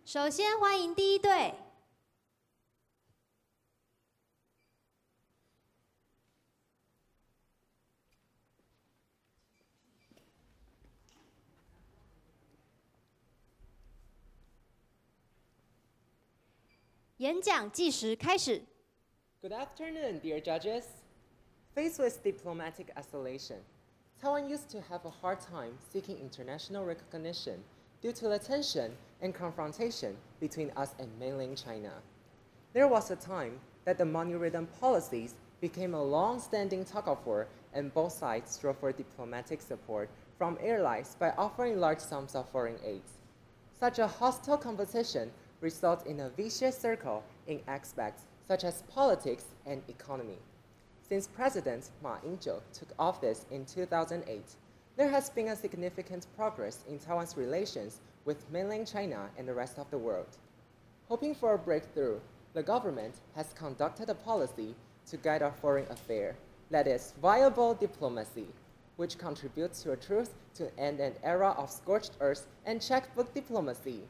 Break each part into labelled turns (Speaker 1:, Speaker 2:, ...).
Speaker 1: 首先欢迎第一队。演讲计时开始。
Speaker 2: Good afternoon, dear judges. Faced with diplomatic isolation, Taiwan used to have a hard time seeking international recognition due to the tension and confrontation between us and mainland China. There was a time that the money-ridden policies became a long-standing tug-of-war, and both sides strove for diplomatic support from allies by offering large sums of foreign aid. Such a hostile competition results in a vicious circle in aspects such as politics and economy. Since President Ma Ying-jeou took office in 2008, there has been a significant progress in Taiwan's relations with mainland China and the rest of the world. Hoping for a breakthrough, the government has conducted a policy to guide our foreign affairs, that is, viable diplomacy, which contributes to a truce to end an era of scorched earth and checkbook diplomacy.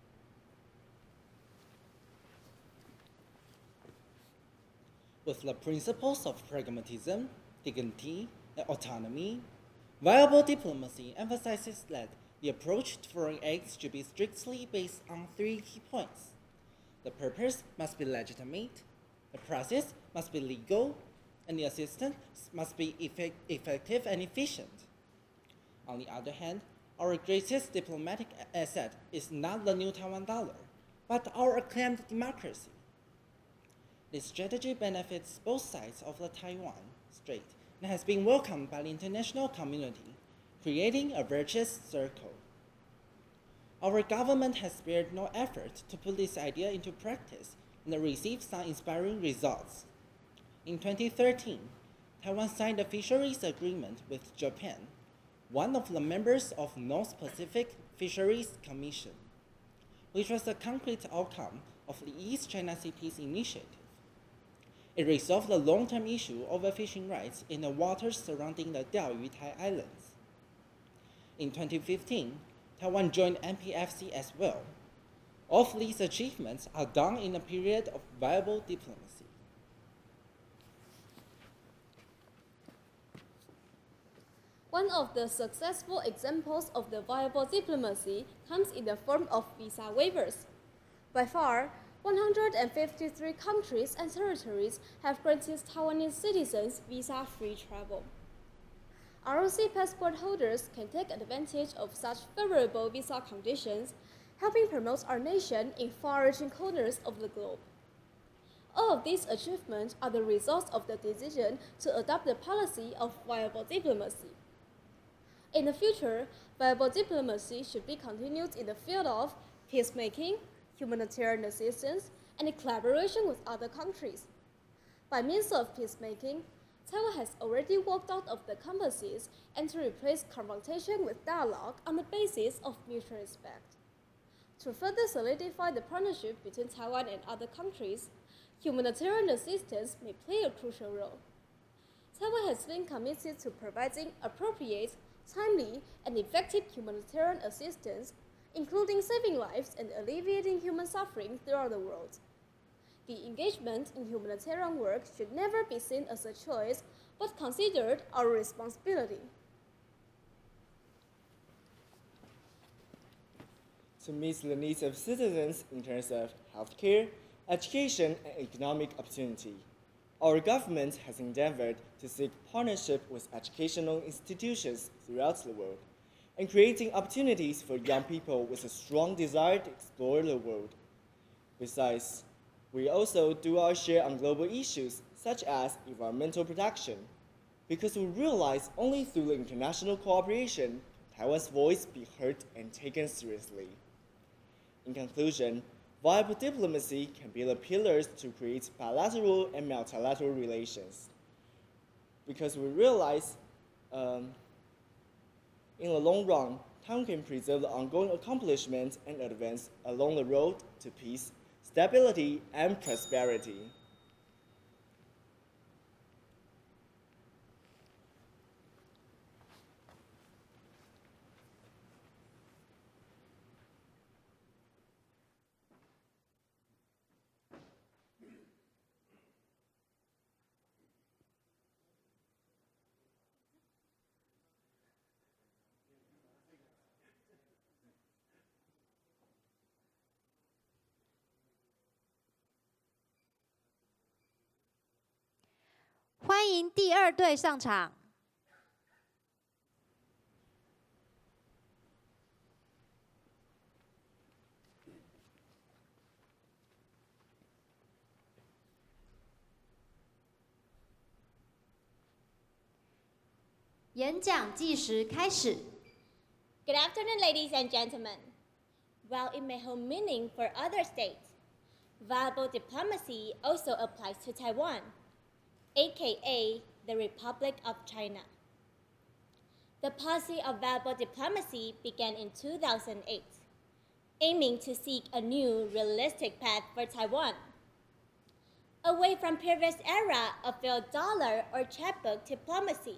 Speaker 3: With the principles of pragmatism, dignity, and autonomy, viable diplomacy emphasizes that the approach to foreign aid should be strictly based on three key points. The purpose must be legitimate, the process must be legal, and the assistance must be effective and efficient. On the other hand, our greatest diplomatic asset is not the new Taiwan dollar, but our acclaimed democracy. This strategy benefits both sides of the Taiwan Strait and has been welcomed by the international community, creating a virtuous circle. Our government has spared no effort to put this idea into practice and received some inspiring results. In 2013, Taiwan signed a fisheries agreement with Japan, one of the members of North Pacific Fisheries Commission, which was a concrete outcome of the East China Sea Peace Initiative. It resolved the long-term issue over fishing rights in the waters surrounding the Diaoyutai Islands. In 2015, Taiwan joined NPFC as well. All of these achievements are done in a period of viable diplomacy.
Speaker 4: One of the successful examples of the viable diplomacy comes in the form of visa waivers. By far, 153 countries and territories have granted Taiwanese citizens visa-free travel. ROC passport holders can take advantage of such favorable visa conditions, helping promote our nation in far-reaching corners of the globe. All of these achievements are the results of the decision to adopt the policy of viable diplomacy. In the future, viable diplomacy should be continued in the field of peacemaking, humanitarian assistance, and collaboration with other countries. By means of peacemaking, Taiwan has already walked out of the compasses and to replace confrontation with dialogue on the basis of mutual respect. To further solidify the partnership between Taiwan and other countries, humanitarian assistance may play a crucial role. Taiwan has been committed to providing appropriate, timely, and effective humanitarian assistance, including saving lives and alleviating human suffering throughout the world. The engagement in humanitarian work should never be seen as a choice, but considered our responsibility.
Speaker 5: To meet the needs of citizens in terms of healthcare, education, and economic opportunity, our government has endeavored to seek partnership with educational institutions throughout the world, and creating opportunities for young people with a strong desire to explore the world. Besides, we also do our share on global issues such as environmental protection, because we realize only through the international cooperation Taiwan's voice be heard and taken seriously. In conclusion, viable diplomacy can be the pillars to create bilateral and multilateral relations, because we realize in the long run, Taiwan can preserve the ongoing accomplishments and advance along the road to peace, stability, and prosperity.
Speaker 1: 迎第二队上场。演讲计时开始。
Speaker 6: Good afternoon, ladies and gentlemen. While it may hold meaning for other states, viable diplomacy also applies to Taiwan, aka the Republic of China. The policy of viable diplomacy began in 2008, aiming to seek a new, realistic path for Taiwan, away from previous era of failed dollar or chapbook diplomacy.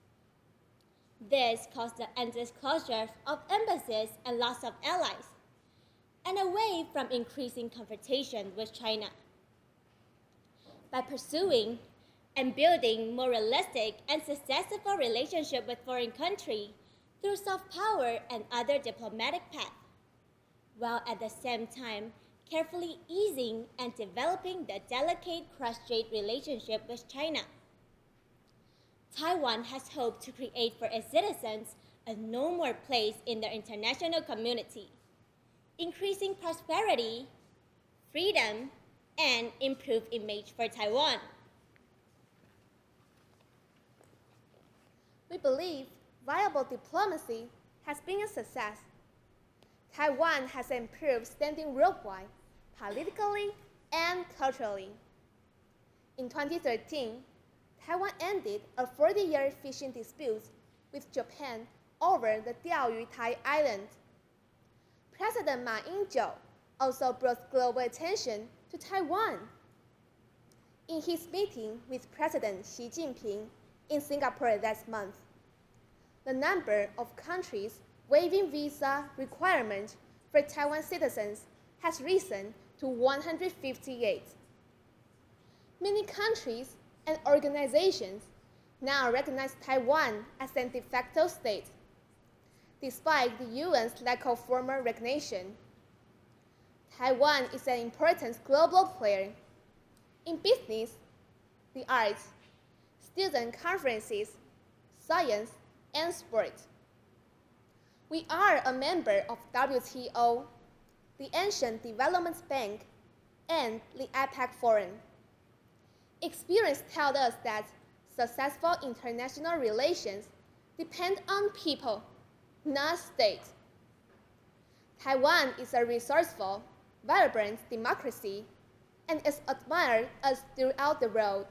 Speaker 6: This caused the endless closure of embassies and loss of allies, and away from increasing confrontation with China. By pursuing and building more realistic and successful relationship with foreign countries through soft power and other diplomatic paths, while at the same time carefully easing and developing the delicate cross-strait relationship with China. Taiwan has hoped to create for its citizens a no more place in the international community, increasing prosperity, freedom, and improved image for Taiwan.
Speaker 4: We believe viable diplomacy has been a success. Taiwan has improved standing worldwide, politically and culturally. In 2013, Taiwan ended a 40-year fishing dispute with Japan over the Diaoyu Tai Island. President Ma Ying-jeou also brought global attention to Taiwan. In his meeting with President Xi Jinping in Singapore last month, the number of countries waiving visa requirements for Taiwan citizens has risen to 158. Many countries and organizations now recognize Taiwan as a de facto state, despite the UN's lack of formal recognition. Taiwan is an important global player in business, the arts, student conferences, science, and sport. We are a member of WTO, the Asian Development Bank, and the APEC Forum. Experience tells us that successful international relations depend on people, not states. Taiwan is a resourceful, vibrant democracy and is admired as throughout the world.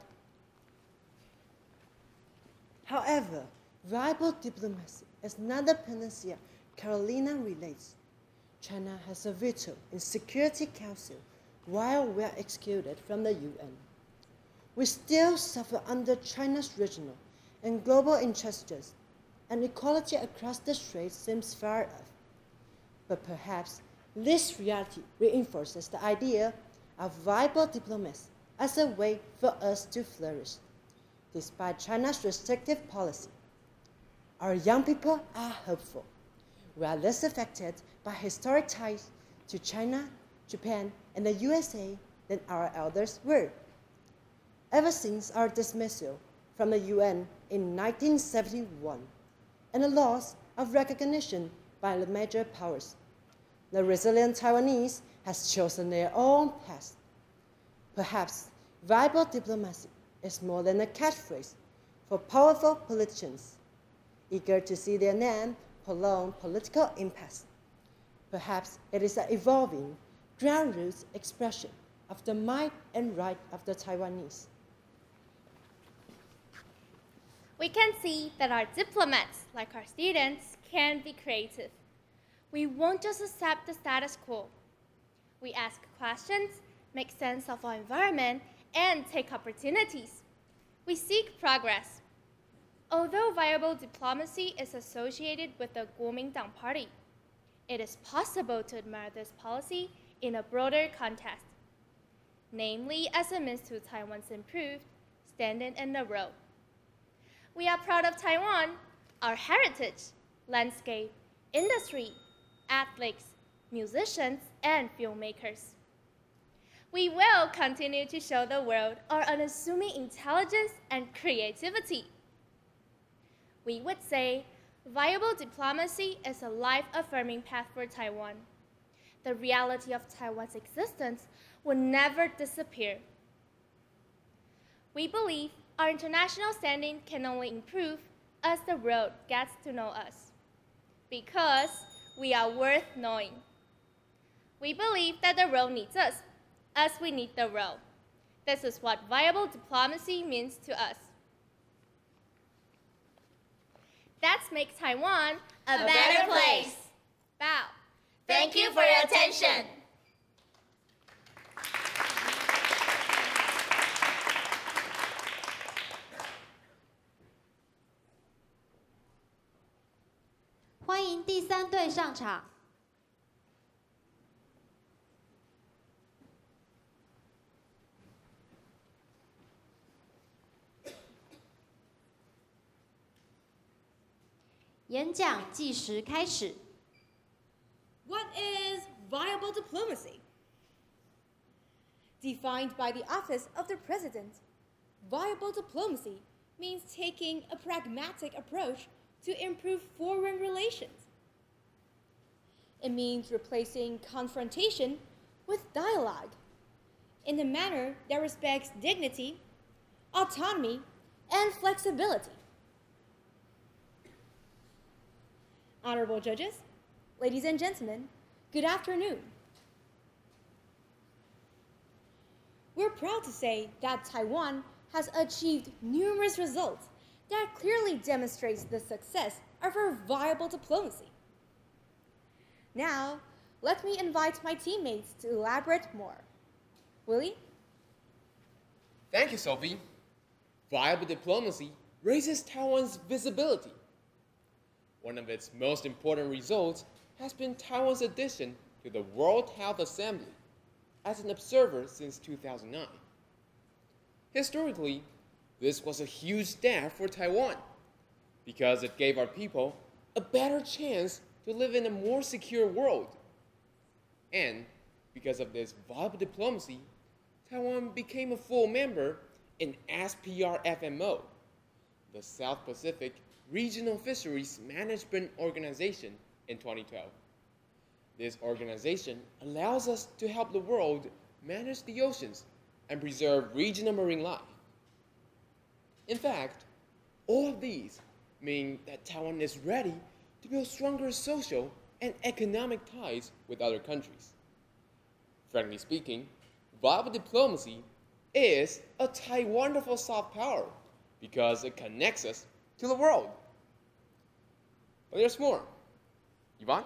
Speaker 7: However, viable diplomacy is not a panacea. Carolina relates. China has a veto in Security Council while we are excluded from the UN. We still suffer under China's regional and global interests, and equality across the strait seems far off. But perhaps this reality reinforces the idea of viable diplomacy as a way for us to flourish, despite China's restrictive policy. Our young people are hopeful. We are less affected by historic ties to China, Japan, and the USA than our elders were. Ever since our dismissal from the UN in 1971 and the loss of recognition by the major powers, the resilient Taiwanese has chosen their own path. Perhaps viable diplomacy is more than a catchphrase for powerful politicians eager to see their name prolong political impasse. Perhaps it is an evolving, ground roots expression of the might and right of the Taiwanese.
Speaker 8: We can see that our diplomats, like our students, can be creative. We won't just accept the status quo. We ask questions, make sense of our environment, and take opportunities. We seek progress. Although viable diplomacy is associated with the Kuomintang Party, it is possible to admire this policy in a broader context, namely as a means to Taiwan's improved standing in the world. We are proud of Taiwan, our heritage, landscape, industry, athletes, musicians, and filmmakers. We will continue to show the world our unassuming intelligence and creativity. We would say viable diplomacy is a life-affirming path for Taiwan. The reality of Taiwan's existence will never disappear. We believe our international standing can only improve as the world gets to know us, because we are worth knowing. We believe that the world needs us, as we need the world. This is what viable diplomacy means to us. Let's make Taiwan
Speaker 6: A better place.
Speaker 8: Bow.
Speaker 6: Thank you for your attention.
Speaker 1: 欢迎第三队上场。演讲计时开始。
Speaker 9: What is viable diplomacy? Defined by the Office of the President, viable diplomacy means taking a pragmatic approach to improve foreign relations. It means replacing confrontation with dialogue in a manner that respects dignity, autonomy, and flexibility. Honorable judges, ladies and gentlemen, good afternoon. We're proud to say that Taiwan has achieved numerous results that clearly demonstrates the success of our viable diplomacy. Now, let me invite my teammates to elaborate more. Willie?
Speaker 10: Thank you, Sophie. Viable diplomacy raises Taiwan's visibility. One of its most important results has been Taiwan's addition to the World Health Assembly as an observer since 2009. Historically, this was a huge step for Taiwan because it gave our people a better chance to live in a more secure world. And because of this viable diplomacy, Taiwan became a full member in SPRFMO, the South Pacific Regional Fisheries Management Organization, in 2012. This organization allows us to help the world manage the oceans and preserve regional marine life. In fact, all of these mean that Taiwan is ready to build stronger social and economic ties with other countries. Frankly speaking, viable diplomacy is a wonderful soft power because it connects us to the world. But there's more. Yvonne?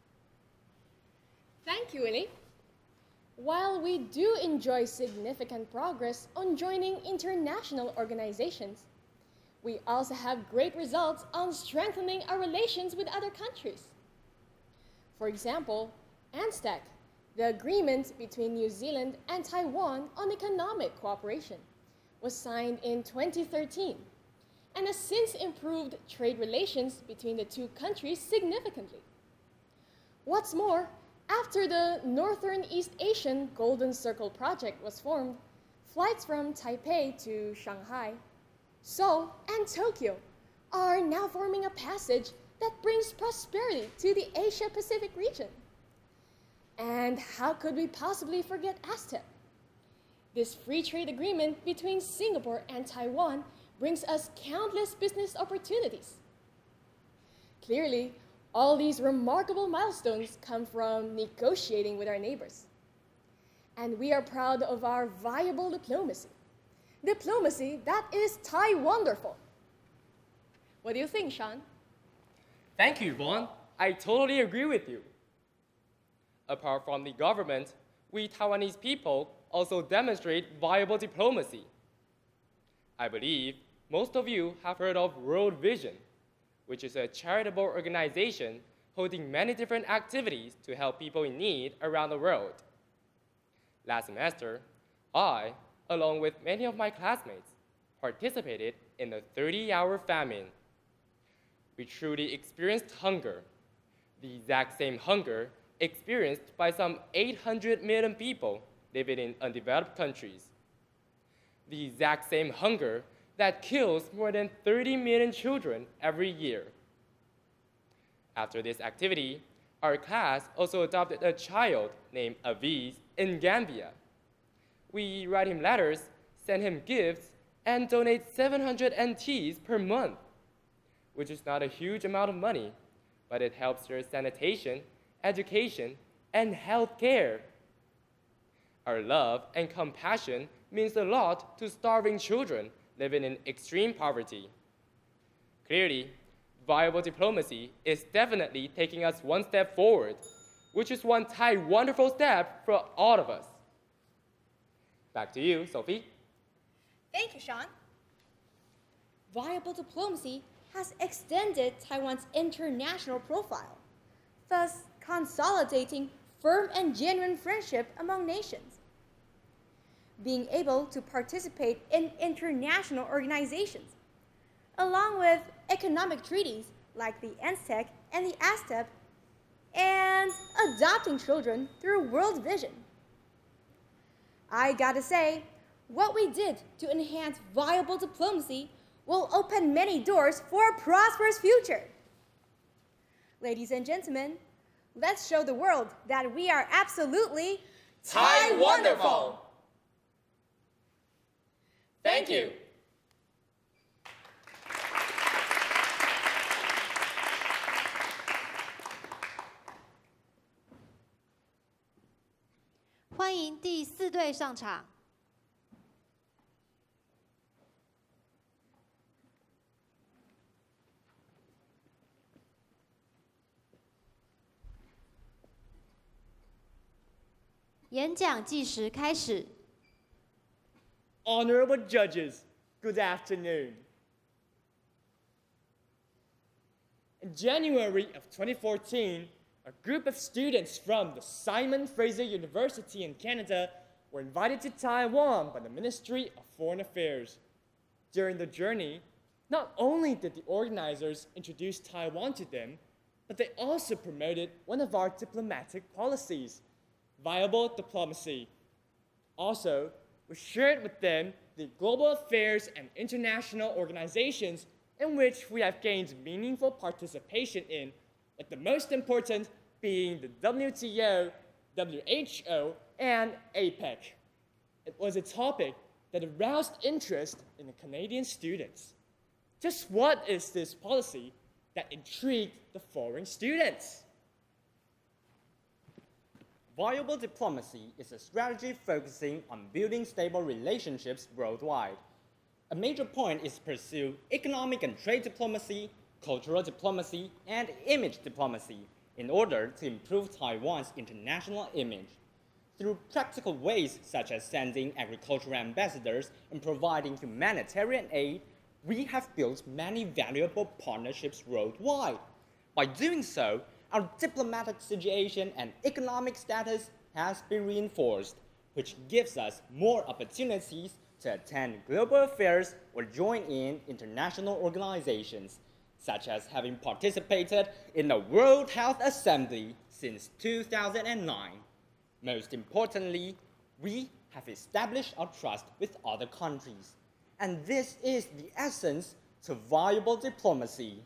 Speaker 4: Thank you, Willie. While we do enjoy significant progress on joining international organizations, we also have great results on strengthening our relations with other countries. For example, ANZTEC, the agreement between New Zealand and Taiwan on economic cooperation, was signed in 2013 and has since improved trade relations between the two countries significantly. What's more, after the Northern East Asian Golden Circle project was formed, flights from Taipei to Shanghai, Seoul, and Tokyo are now forming a passage that brings prosperity to the Asia-Pacific region. And how could we possibly forget ASTEP? This free trade agreement between Singapore and Taiwan brings us countless business opportunities. Clearly, all these remarkable milestones come from negotiating with our neighbors. And we are proud of our viable diplomacy. Diplomacy that is Tai-wonderful. What do you think, Sean?
Speaker 11: Thank you, Vaughn. I totally agree with you. Apart from the government, we Taiwanese people also demonstrate viable diplomacy. I believe most of you have heard of World Vision, which is a charitable organization holding many different activities to help people in need around the world. Last semester, I, along with many of my classmates, participated in the 30-hour famine. We truly experienced hunger, the exact same hunger experienced by some 800 million people living in undeveloped countries. The exact same hunger that kills more than 30 million children every year. After this activity, our class also adopted a child named Aviz in Gambia. We write him letters, send him gifts, and donate 700 NTs per month, which is not a huge amount of money, but it helps their sanitation, education, and health care. Our love and compassion means a lot to starving children living in extreme poverty. Clearly, viable diplomacy is definitely taking us one step forward, which is one wonderful step for all of us. Back to you, Sophie.
Speaker 9: Thank you, Sean. Viable diplomacy has extended Taiwan's international profile, thus consolidating firm and genuine friendship among nations. Being able to participate in international organizations, along with economic treaties like the NSTEC and the ASTEP, and adopting children through World Vision. I gotta say, what we did to enhance viable diplomacy will open many doors for a prosperous future. Ladies and gentlemen, let's show the world that we are absolutely
Speaker 11: Tai-wonderful! Thank you.
Speaker 1: 欢迎第4队上场。演讲计时开始。
Speaker 5: Honorable judges, good afternoon. In January of 2014, a group of students from the Simon Fraser University in Canada were invited to Taiwan by the Ministry of Foreign Affairs. During the journey, not only did the organizers introduce Taiwan to them, but they also promoted one of our diplomatic policies, viable diplomacy. Also, we shared with them the global affairs and international organizations in which we have gained meaningful participation in, with the most important being the WTO, WHO, and APEC. It was a topic that aroused interest in the Canadian students. Just what is this policy that intrigued the foreign students?
Speaker 12: Viable diplomacy is a strategy focusing on building stable relationships worldwide. A major point is to pursue economic and trade diplomacy, cultural diplomacy, and image diplomacy in order to improve Taiwan's international image. Through practical ways such as sending agricultural ambassadors and providing humanitarian aid, we have built many valuable partnerships worldwide. By doing so, our diplomatic situation and economic status has been reinforced, which gives us more opportunities to attend global affairs or join in international organizations, such as having participated in the World Health Assembly since 2009. Most importantly, we have established our trust with other countries, and this is the essence to viable diplomacy.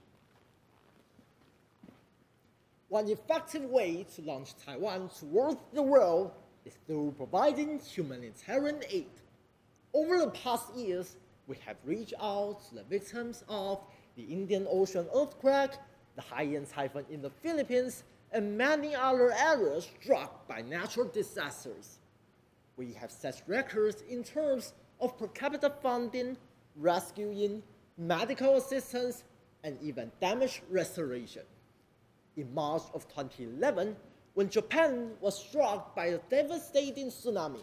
Speaker 13: One effective way to launch Taiwan towards the world is through providing humanitarian aid. Over the past years, we have reached out to the victims of the Indian Ocean earthquake, the Haiyan typhoon in the Philippines, and many other areas struck by natural disasters. We have set records in terms of per capita funding, rescuing, medical assistance, and even damage restoration. In March of 2011, when Japan was struck by a devastating tsunami,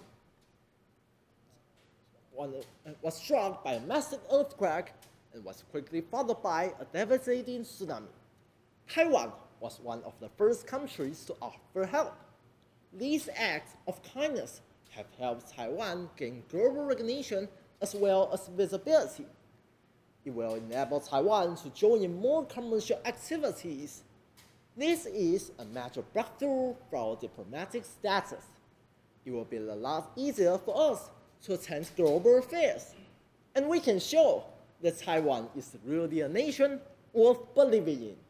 Speaker 13: was struck by a massive earthquake and was quickly followed by a devastating tsunami. Taiwan was one of the first countries to offer help. These acts of kindness have helped Taiwan gain global recognition as well as visibility. It will enable Taiwan to join in more commercial activities. This is a major breakthrough for our diplomatic status. it will be a lot easier for us to attend global affairs. And we can show that Taiwan is really a nation worth believing in.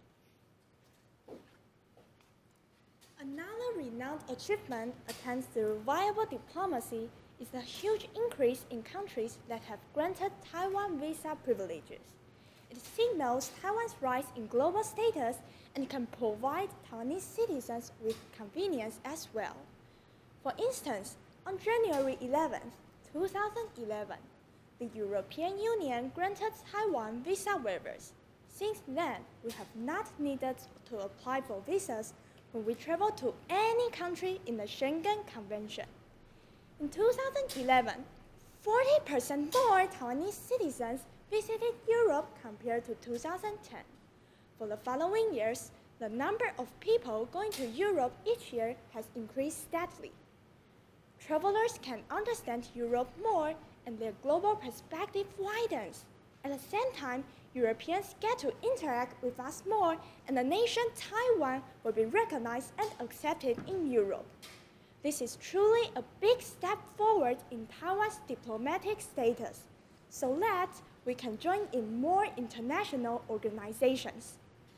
Speaker 4: Another renowned achievement attained through viable diplomacy is the huge increase in countries that have granted Taiwan visa privileges. It signals Taiwan's rise in global status and can provide Taiwanese citizens with convenience as well. For instance, on January 11, 2011, the European Union granted Taiwan visa waivers. Since then, we have not needed to apply for visas when we travel to any country in the Schengen Convention. In 2011, 40% more Taiwanese citizens visited Europe compared to 2010. For the following years, the number of people going to Europe each year has increased steadily. Travelers can understand Europe more and their global perspective widens. At the same time, Europeans get to interact with us more, and the nation Taiwan will be recognized and accepted in Europe. This is truly a big step forward in Taiwan's diplomatic status, so that we can join in more international organizations.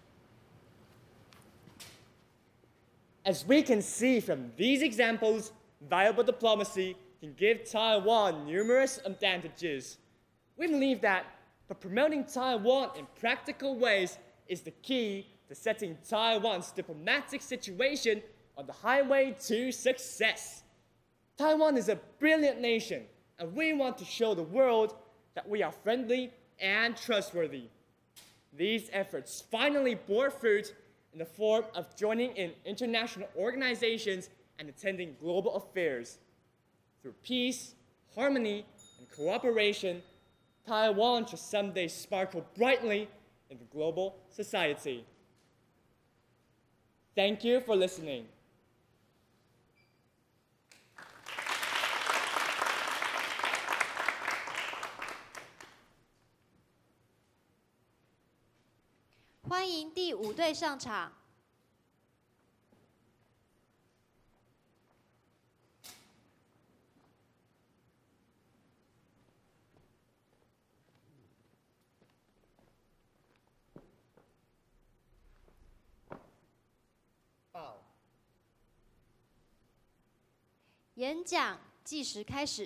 Speaker 5: As we can see from these examples, viable diplomacy can give Taiwan numerous advantages. We believe that by promoting Taiwan in practical ways is the key to setting Taiwan's diplomatic situation on the highway to success. Taiwan is a brilliant nation, and we want to show the world that we are friendly and trustworthy. These efforts finally bore fruit in the form of joining in international organizations and attending global affairs. Through peace, harmony, and cooperation, Taiwan shall someday sparkle brightly in the global society. Thank you for listening.
Speaker 1: 欢迎第5队上场。演讲计时开始。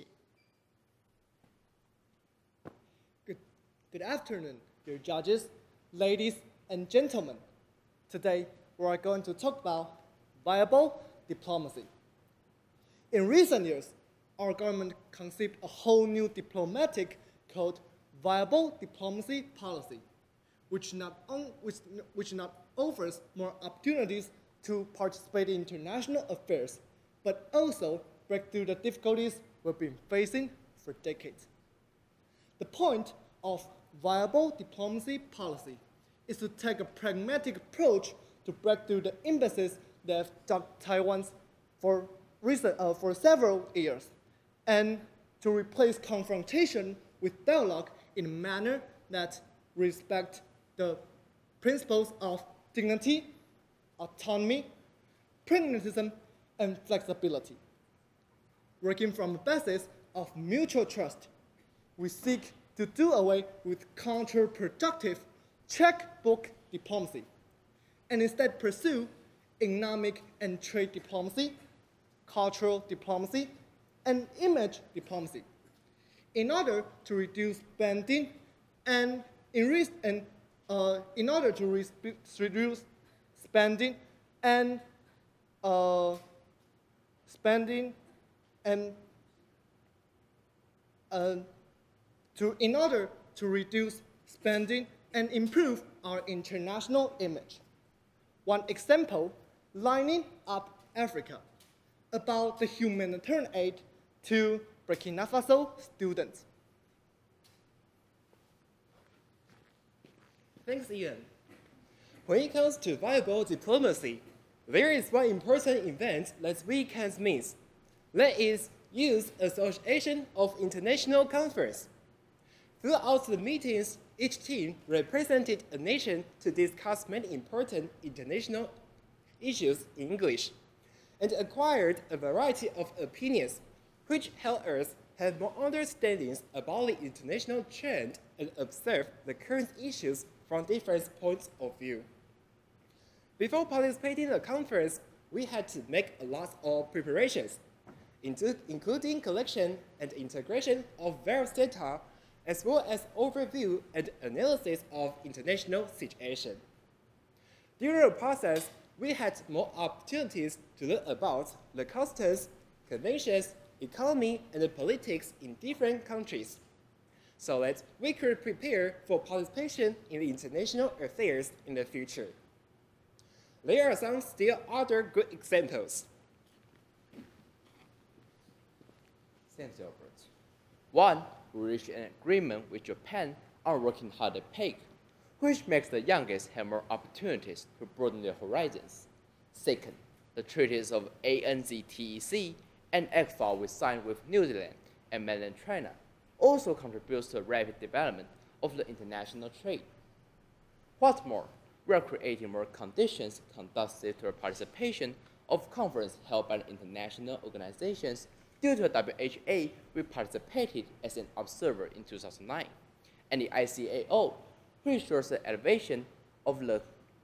Speaker 13: Good afternoon, dear judges, ladies and gentlemen. Today, we are going to talk about viable diplomacy. In recent years, our government conceived a whole new diplomatic called viable diplomacy policy, which not offers more opportunities to participate in international affairs, but also break through the difficulties we've been facing for decades. The point of viable diplomacy policy is to take a pragmatic approach to break through the impasses that have dogged Taiwan for several years, and to replace confrontation with dialogue in a manner that respects the principles of dignity, autonomy, pragmatism, and flexibility. Working from a basis of mutual trust, we seek to do away with counterproductive checkbook diplomacy, and instead pursue economic and trade diplomacy, cultural diplomacy, and image diplomacy, in order to reduce spending and reduce spending and in order to reduce spending and improve our international image. One example, lining up Africa, about the humanitarian aid to Burkina Faso students.
Speaker 2: Thanks, Ian. When it comes to viable diplomacy, there is one important event that we can't miss. That is Youth Association of International Conference. Throughout the meetings, each team represented a nation to discuss many important international issues in English. and acquired a variety of opinions, which help us have more understandings about the international trend and observe the current issues from different points of view. Before participating in the conference, we had to make a lot of preparations, including collection and integration of various data, as well as overview and analysis of international situation. During the process, we had more opportunities to learn about the customs, conventions, economy, and politics in different countries, so that we could prepare for participation in the international affairs in the future. There are some still other good examples.
Speaker 10: Thanks, Albert. One, we reached an agreement with Japan on working harder pay, which makes the youngest have more opportunities to broaden their horizons. Second, the treaties of ANZTEC and ECFA we signed with New Zealand and mainland China also contributes to the rapid development of the international trade. What's more, we are creating more conditions conducive to the participation of conferences held by international organizations. Due to the WHA, we participated as an observer in 2009, and the ICAO, which shows the elevation of the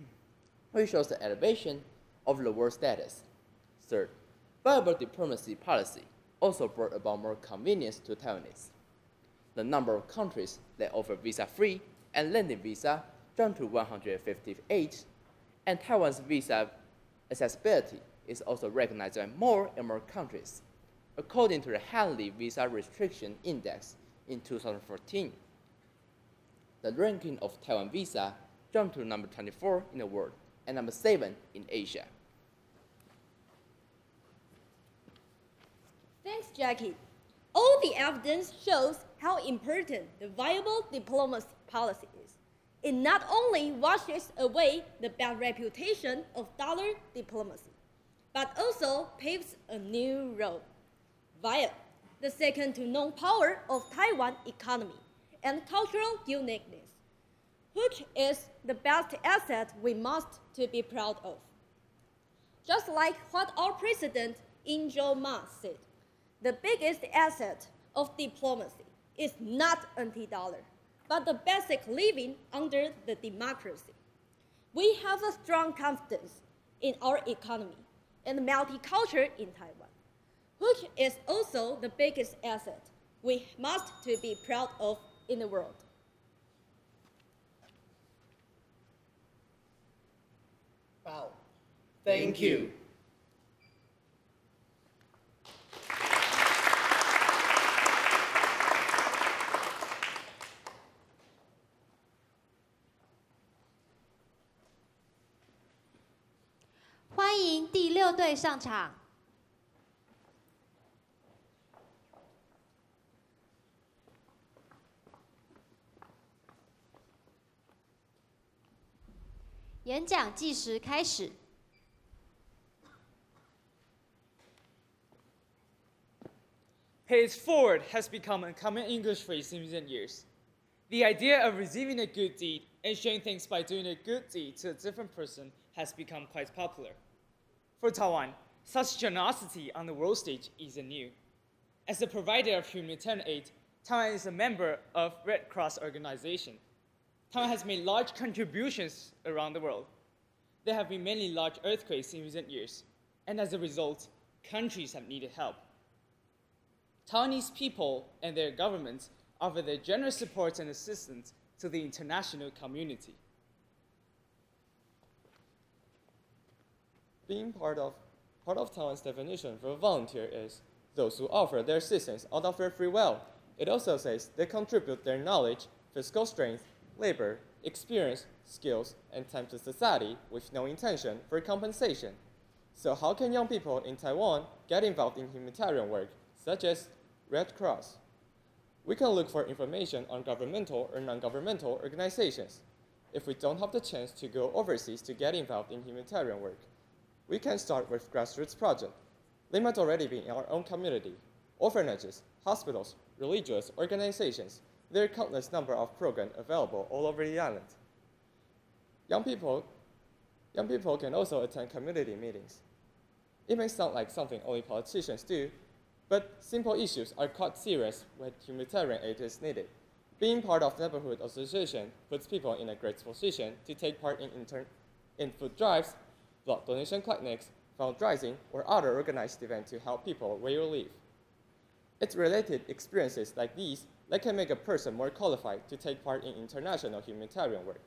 Speaker 10: world status. Third, viable diplomacy policy also brought about more convenience to Taiwanese. The number of countries that offer visa-free and landing visa jumped to 158, and Taiwan's visa accessibility is also recognized by more and more countries. According to the Hanley Visa Restriction Index in 2014, the ranking of Taiwan visa jumped to number 24 in the world and number 7 in Asia.
Speaker 4: Thanks, Jackie. All the evidence shows how important the viable diplomacy policy is. It not only washes away the bad reputation of dollar diplomacy, but also paves a new road via the second-to-none power of Taiwan economy and cultural uniqueness, which is the best asset we must to be proud of. Just like what our President In Jo-ma said, the biggest asset of diplomacy is not anti-dollar, but the basic living under the democracy. We have a strong confidence in our economy and multicultural in Taiwan, which is also the biggest asset we must to be proud of in the world.
Speaker 2: Wow.
Speaker 3: Thank you.
Speaker 1: 欢迎第6队上场。演讲计时开始。
Speaker 14: Pay it forward has become a common English phrase in recent years. The idea of receiving a good deed and showing thanks by doing a good deed to a different person has become quite popular. For Taiwan, such generosity on the world stage isn't new. As a provider of humanitarian aid, Taiwan is a member of Red Cross organization. Taiwan has made large contributions around the world. There have been many large earthquakes in recent years, and as a result, countries have needed help. Taiwanese people and their governments offer their generous support and assistance to the international community.
Speaker 15: Being part of Taiwan's definition for a volunteer is those who offer their assistance out of their free will. It also says they contribute their knowledge, physical strength, labor, experience, skills, and time to society with no intention for compensation. So how can young people in Taiwan get involved in humanitarian work, such as Red Cross? We can look for information on governmental or non-governmental organizations. If we don't have the chance to go overseas to get involved in humanitarian work, we can start with grassroots projects. They might already be in our own community, orphanages, hospitals, religious organizations. There are countless number of programs available all over the island. Young people can also attend community meetings. It may sound like something only politicians do, but simple issues are quite serious when humanitarian aid is needed. Being part of neighborhood association puts people in a great position to take part in food drives, blood donation clinics, fundraising, or other organized events to help people where you live. It's related experiences like these that can make a person more qualified to take part in international humanitarian work.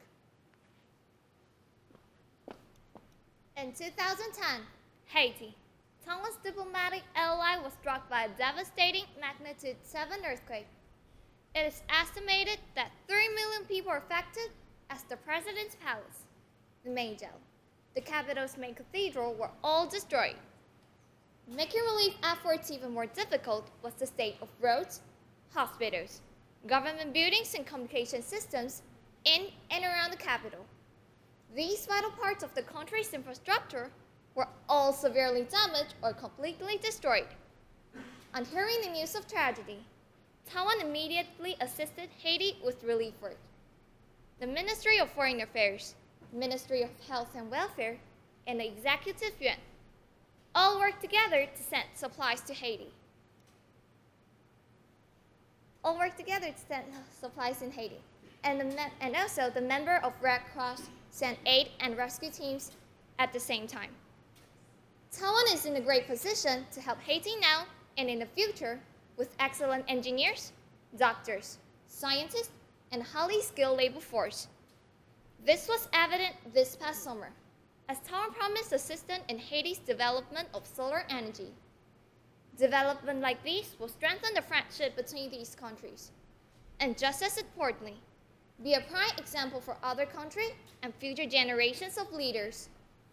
Speaker 8: In 2010, Haiti, Taiwan's diplomatic ally, was struck by a devastating magnitude 7 earthquake. It is estimated that 3 million people are affected, as the president's palace, the main jail, the capital's main cathedral were all destroyed. Making relief efforts even more difficult was the state of roads, hospitals, government buildings, and communication systems in and around the capital. These vital parts of the country's infrastructure were all severely damaged or completely destroyed. On hearing the news of tragedy, Taiwan immediately assisted Haiti with relief work. The Ministry of Foreign Affairs, Ministry of Health and Welfare, and the Executive Yuan all worked together to send supplies to Haiti. And also the member of Red Cross sent aid and rescue teams at the same time. Taiwan is in a great position to help Haiti now and in the future with excellent engineers, doctors, scientists, and highly skilled labor force. This was evident this past summer, as Taiwan promised assistance in Haiti's development of solar energy. Development like these will strengthen the friendship between these countries, and just as importantly, be a prime example for other countries and future generations of leaders.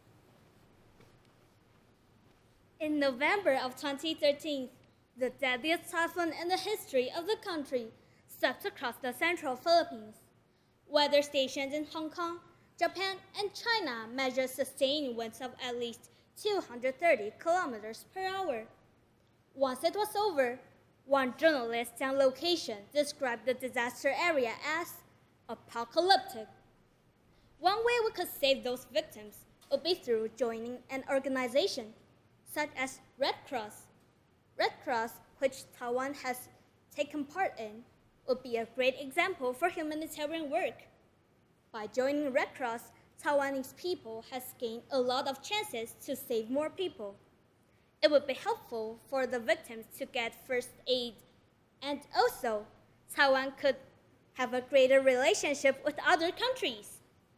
Speaker 16: In November of 2013, the deadliest typhoon in the history of the country swept across the central Philippines. Weather stations in Hong Kong, Japan, and China measured sustained winds of at least 230 kilometers per hour. Once it was over, one journalist on location described the disaster area as apocalyptic. One way we could save those victims would be through joining an organization such as Red Cross. Red Cross, which Taiwan has taken part in, would be a great example for humanitarian work. By joining Red Cross, Taiwanese people has gained a lot of chances to save more people. It would be helpful for the victims to get first aid, and also Taiwan could have a greater relationship with other countries.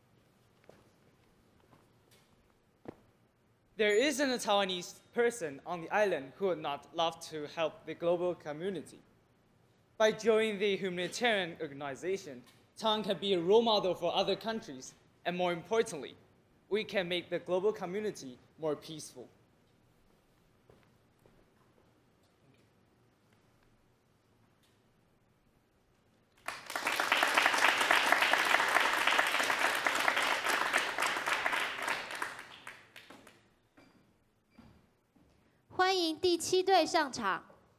Speaker 14: There isn't a Taiwanese person on the island who would not love to help the global community. By joining the humanitarian organization, Taiwan can be a role model for other countries, and more importantly, we can make the global community more peaceful.
Speaker 1: 欢迎第7队上场。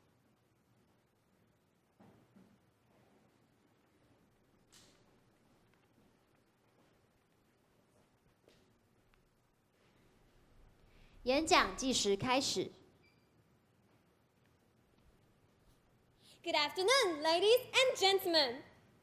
Speaker 1: 演讲计时开始。
Speaker 4: Good afternoon, ladies and gentlemen.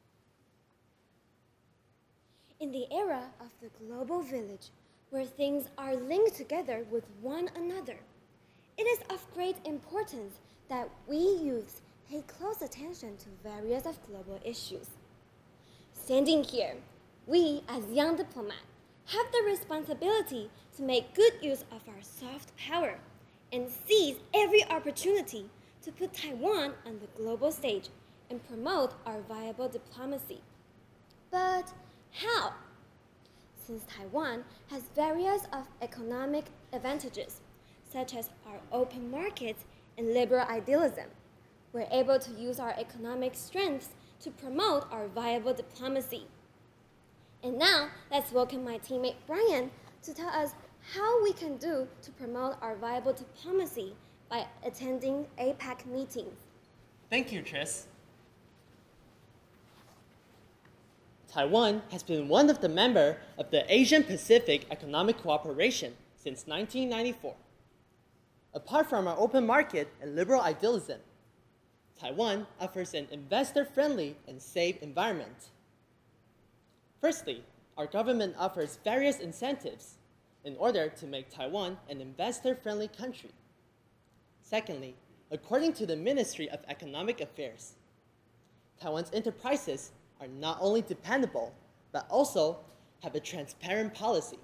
Speaker 4: In the era of the global village, where things are linked together with one another, it is of great importance that we youths pay close attention to various of global issues. Standing here, we as young diplomats have the responsibility to make good use of our soft power and seize every opportunity to put Taiwan on the global stage and promote our viable diplomacy. But how? Since Taiwan has various of economic advantages, such as our open markets and liberal idealism, we're able to use our economic strengths to promote our viable diplomacy. And now, let's welcome my teammate Brian to tell us how we can do to promote our viable diplomacy by attending APEC meetings.
Speaker 17: Thank you, Tris.
Speaker 7: Taiwan has been one of the members of the Asian Pacific Economic Cooperation since 1994. Apart from our open market and liberal idealism, Taiwan offers an investor-friendly and safe environment. Firstly, our government offers various incentives in order to make Taiwan an investor-friendly country. Secondly, according to the Ministry of Economic Affairs, Taiwan's enterprises are not only dependable, but also have a transparent policy.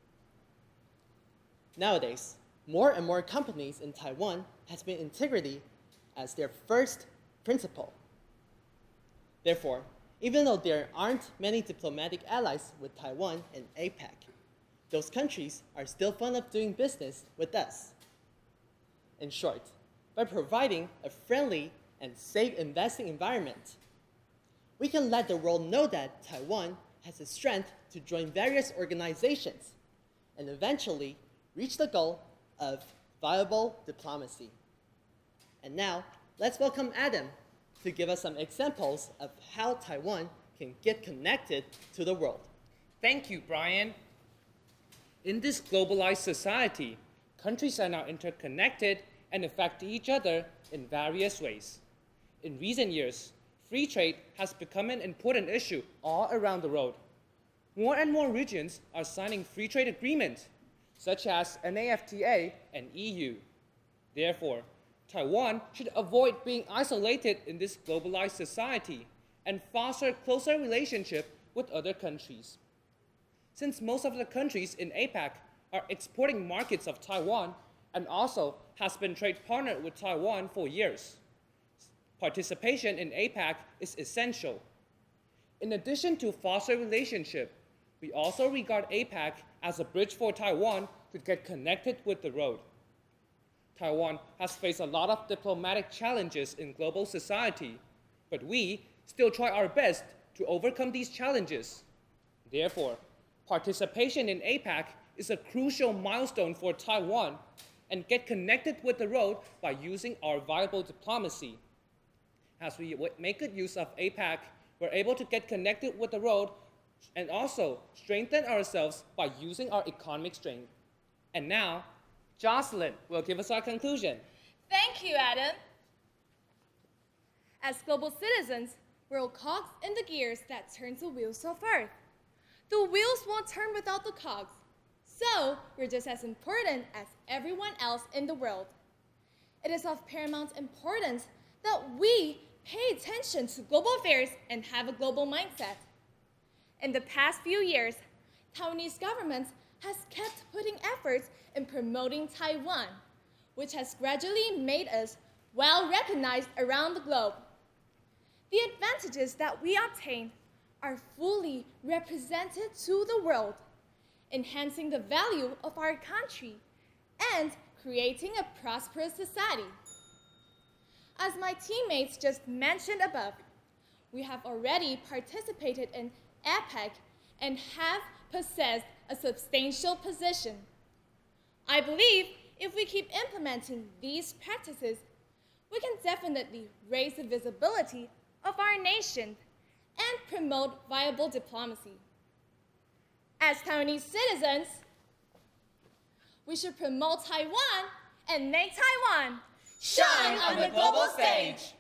Speaker 7: Nowadays, more and more companies in Taiwan has been integrity as their first principle. Therefore, even though there aren't many diplomatic allies with Taiwan and APEC, those countries are still fond of doing business with us. In short, by providing a friendly and safe investing environment, we can let the world know that Taiwan has the strength to join various organizations and eventually reach the goal of viable diplomacy. And now, let's welcome Adam to give us some examples of how Taiwan can get connected to the world.
Speaker 11: Thank you, Brian. In this globalized society, countries are now interconnected and affect each other in various ways. In recent years, free trade has become an important issue all around the world. More and more regions are signing free trade agreements, such as NAFTA and EU. Therefore, Taiwan should avoid being isolated in this globalized society and foster closer relationship with other countries. Since most of the countries in APEC are exporting markets of Taiwan and also has been trade partner with Taiwan for years, participation in APEC is essential. In addition to foster relationship, we also regard APEC as a bridge for Taiwan to get connected with the world. Taiwan has faced a lot of diplomatic challenges in global society, but we still try our best to overcome these challenges. Therefore, participation in APEC is a crucial milestone for Taiwan and get connected with the world by using our viable diplomacy. As we make good use of APEC, we're able to get connected with the world and also strengthen ourselves by using our economic strength. And now, Jocelyn will give us our conclusion.
Speaker 9: Thank you, Adam. As global citizens, we're cogs in the gears that turns the wheels of Earth. The wheels won't turn without the cogs, so we're just as important as everyone else in the world. It is of paramount importance that we pay attention to global affairs and have a global mindset. In the past few years, Taiwanese government has kept putting efforts in promoting Taiwan, which has gradually made us well recognized around the globe. The advantages that we obtain are fully represented to the world, enhancing the value of our country and creating a prosperous society. As my teammates just mentioned above, we have already participated in APEC and have possessed a substantial position. I believe if we keep implementing these practices, we can definitely raise the visibility of our nation and promote viable diplomacy. As Taiwanese citizens, we should promote Taiwan and make Taiwan shine on the global stage.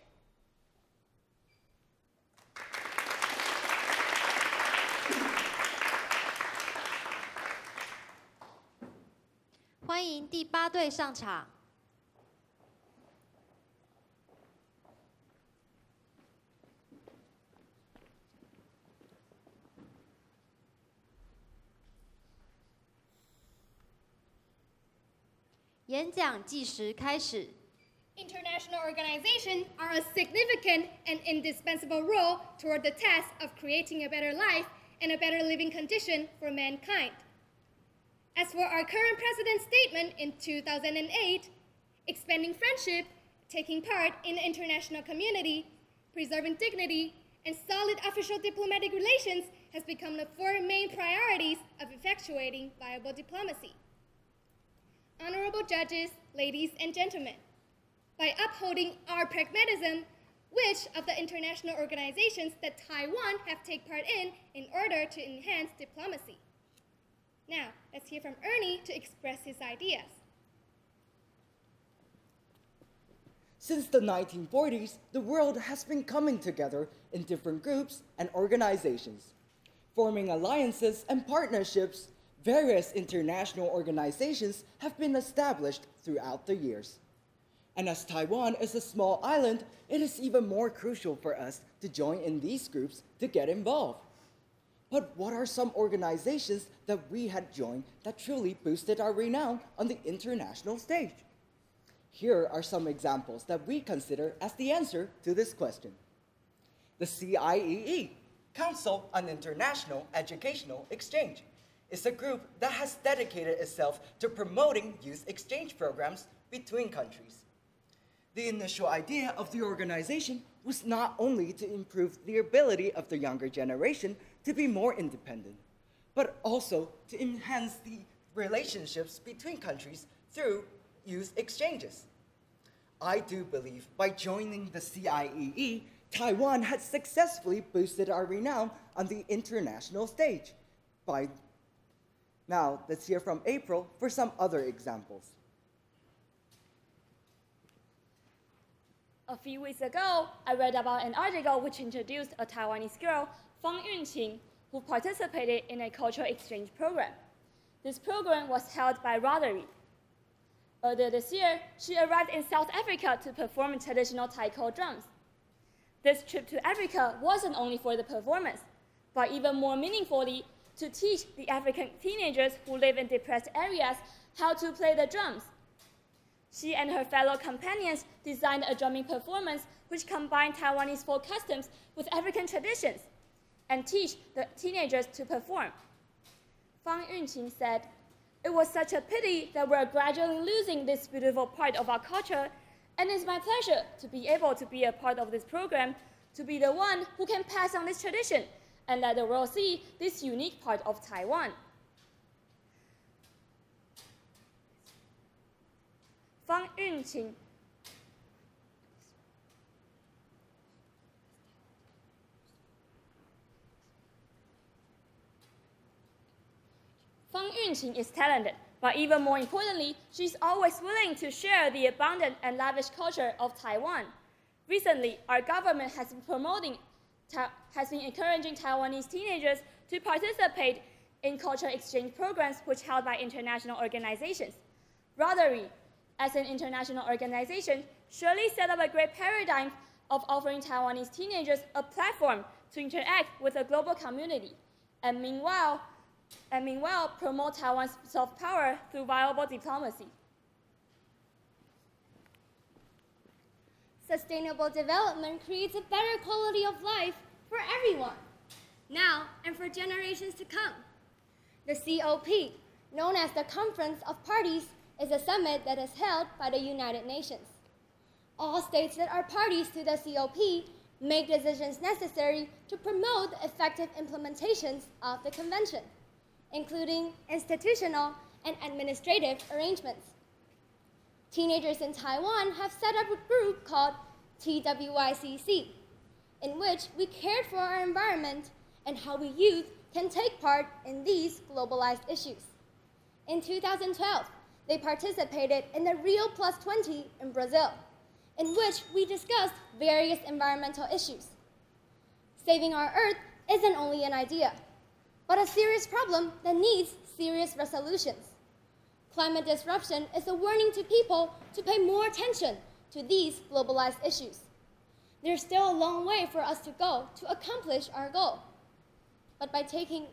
Speaker 1: 欢迎第8队上场。演讲计时开始。
Speaker 18: International organizations are a significant and indispensable role toward the task of creating a better life and a better living condition for mankind. As for our current president's statement in 2008, expanding friendship, taking part in the international community, preserving dignity, and solid official diplomatic relations has become the 4 main priorities of effectuating viable diplomacy. Honorable judges, ladies and gentlemen, by upholding our pragmatism, which of the international organizations that Taiwan have taken part in order to enhance diplomacy? Now, let's hear from Ernie to express his ideas.
Speaker 5: Since the 1940s, the world has been coming together in different groups and organizations, forming alliances and partnerships. Various international organizations have been established throughout the years. And as Taiwan is a small island, it is even more crucial for us to join in these groups to get involved. But what are some organizations that we had joined that truly boosted our renown on the international stage? Here are some examples that we consider as the answer to this question. The CIEE, Council on International Educational Exchange, is a group that has dedicated itself to promoting youth exchange programs between countries. The initial idea of the organization was not only to improve the ability of the younger generation to be more independent, but also to enhance the relationships between countries through youth exchanges. I do believe by joining the CIEE, Taiwan has successfully boosted our renown on the international stage. Now, let's hear from April for some other examples.
Speaker 19: A few weeks ago, I read about an article which introduced a Taiwanese girl, Fang Yunqing, who participated in a cultural exchange program. This program was held by Rotary. Earlier this year, she arrived in South Africa to perform traditional taiko drums. This trip to Africa wasn't only for the performance, but even more meaningfully, to teach the African teenagers who live in depressed areas how to play the drums. She and her fellow companions designed a drumming performance which combined Taiwanese folk customs with African traditions and teach the teenagers to perform. Fang Yunqing said, "It was such a pity that we're gradually losing this beautiful part of our culture, and it's my pleasure to be able to be a part of this program, to be the one who can pass on this tradition and let the world see this unique part of Taiwan." Fang Yunqing is talented, but even more importantly, she's always willing to share the abundant and lavish culture of Taiwan. Recently, our government has been encouraging Taiwanese teenagers to participate in cultural exchange programs which held by international organizations. Rotary, as an international organization, surely set up a great paradigm of offering Taiwanese teenagers a platform to interact with the global community, and meanwhile promote Taiwan's soft power through viable diplomacy.
Speaker 18: Sustainable development creates a better quality of life for everyone, now and for generations to come. The COP, known as the Conference of Parties, is a summit that is held by the United Nations. All states that are parties to the COP make decisions necessary to promote the effective implementations of the convention, including institutional and administrative arrangements. Teenagers in Taiwan have set up a group called TWICC, in which we cared for our environment and how we youth can take part in these globalized issues. In 2012, they participated in the Rio +20 in Brazil, in which we discussed various environmental issues. Saving our Earth isn't only an idea, but a serious problem that needs serious resolutions. Climate disruption is a warning to people to pay more attention to these globalized issues. There's still a long way for us to go to accomplish our goal. But by taking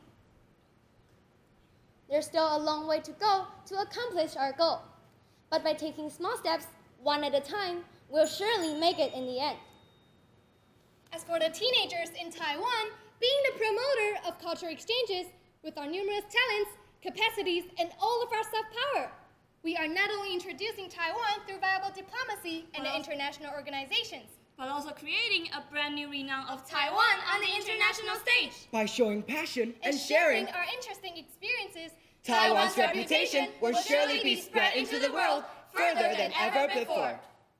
Speaker 18: small steps, one at a time, we'll surely make it in the end. As for the teenagers in Taiwan, being the promoter of cultural exchanges with our numerous talents, capacities, and all of our soft power, we are not only introducing Taiwan through viable diplomacy and the international organizations,
Speaker 19: but also creating a brand new renown of Taiwan on the international stage.
Speaker 5: By showing passion
Speaker 18: and sharing our interesting experiences,
Speaker 5: Taiwan's reputation will surely be spread into the world further than ever before.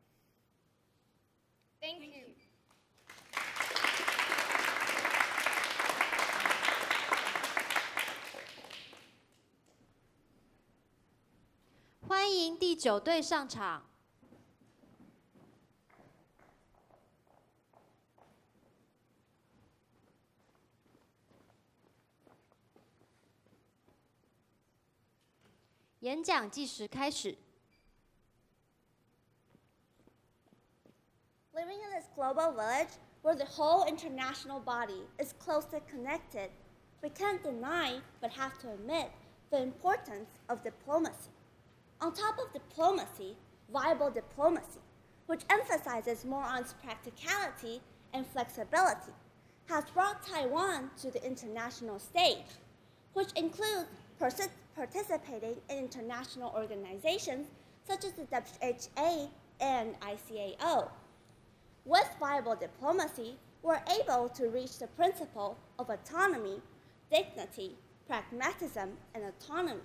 Speaker 18: Thank you.
Speaker 1: 欢迎第9队上场。 演讲计时开始。
Speaker 16: Living in this global village, where the whole international body is closely connected, we can't deny but have to admit the importance of diplomacy. On top of diplomacy, viable diplomacy, which emphasizes more on practicality and flexibility, has brought Taiwan to the international stage, which includes participating in international organizations such as the WHA and ICAO. With viable diplomacy, we're able to reach the principle of autonomy, dignity, pragmatism, and autonomy.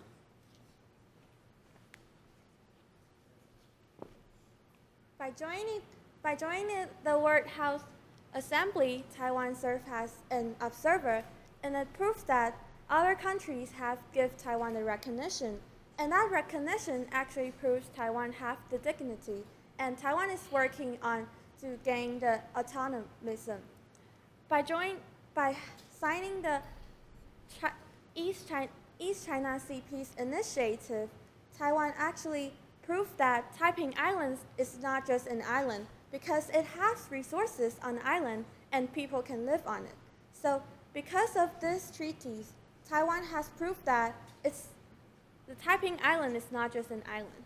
Speaker 19: By joining the World Health Assembly, Taiwan served as an observer, and it proves that other countries have given Taiwan the recognition, and that recognition actually proves Taiwan has the dignity, and Taiwan is working on to gain the autonomism. By signing the East China Sea Peace Initiative, Taiwan actually proved that Taiping Islands is not just an island, because it has resources on the island and people can live on it. So because of these treaties, Taiwan has proved that the Taiping Island is not just an island.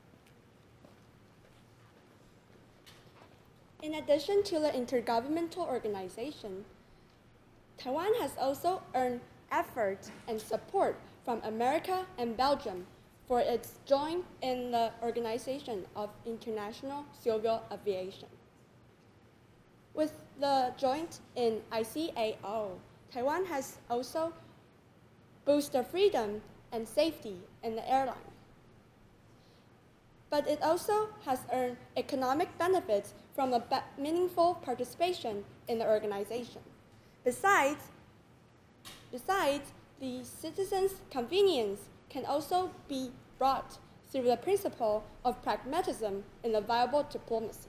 Speaker 9: In addition to the intergovernmental organization, Taiwan has also earned effort and support from America and Belgium for its join in the Organization of International Civil Aviation. With the joint in ICAO, Taiwan has also boosted freedom and safety in the airline. But it also has earned economic benefits from a meaningful participation in the organization. Besides, the citizens' convenience can also be brought through the principle of pragmatism in the viable diplomacy.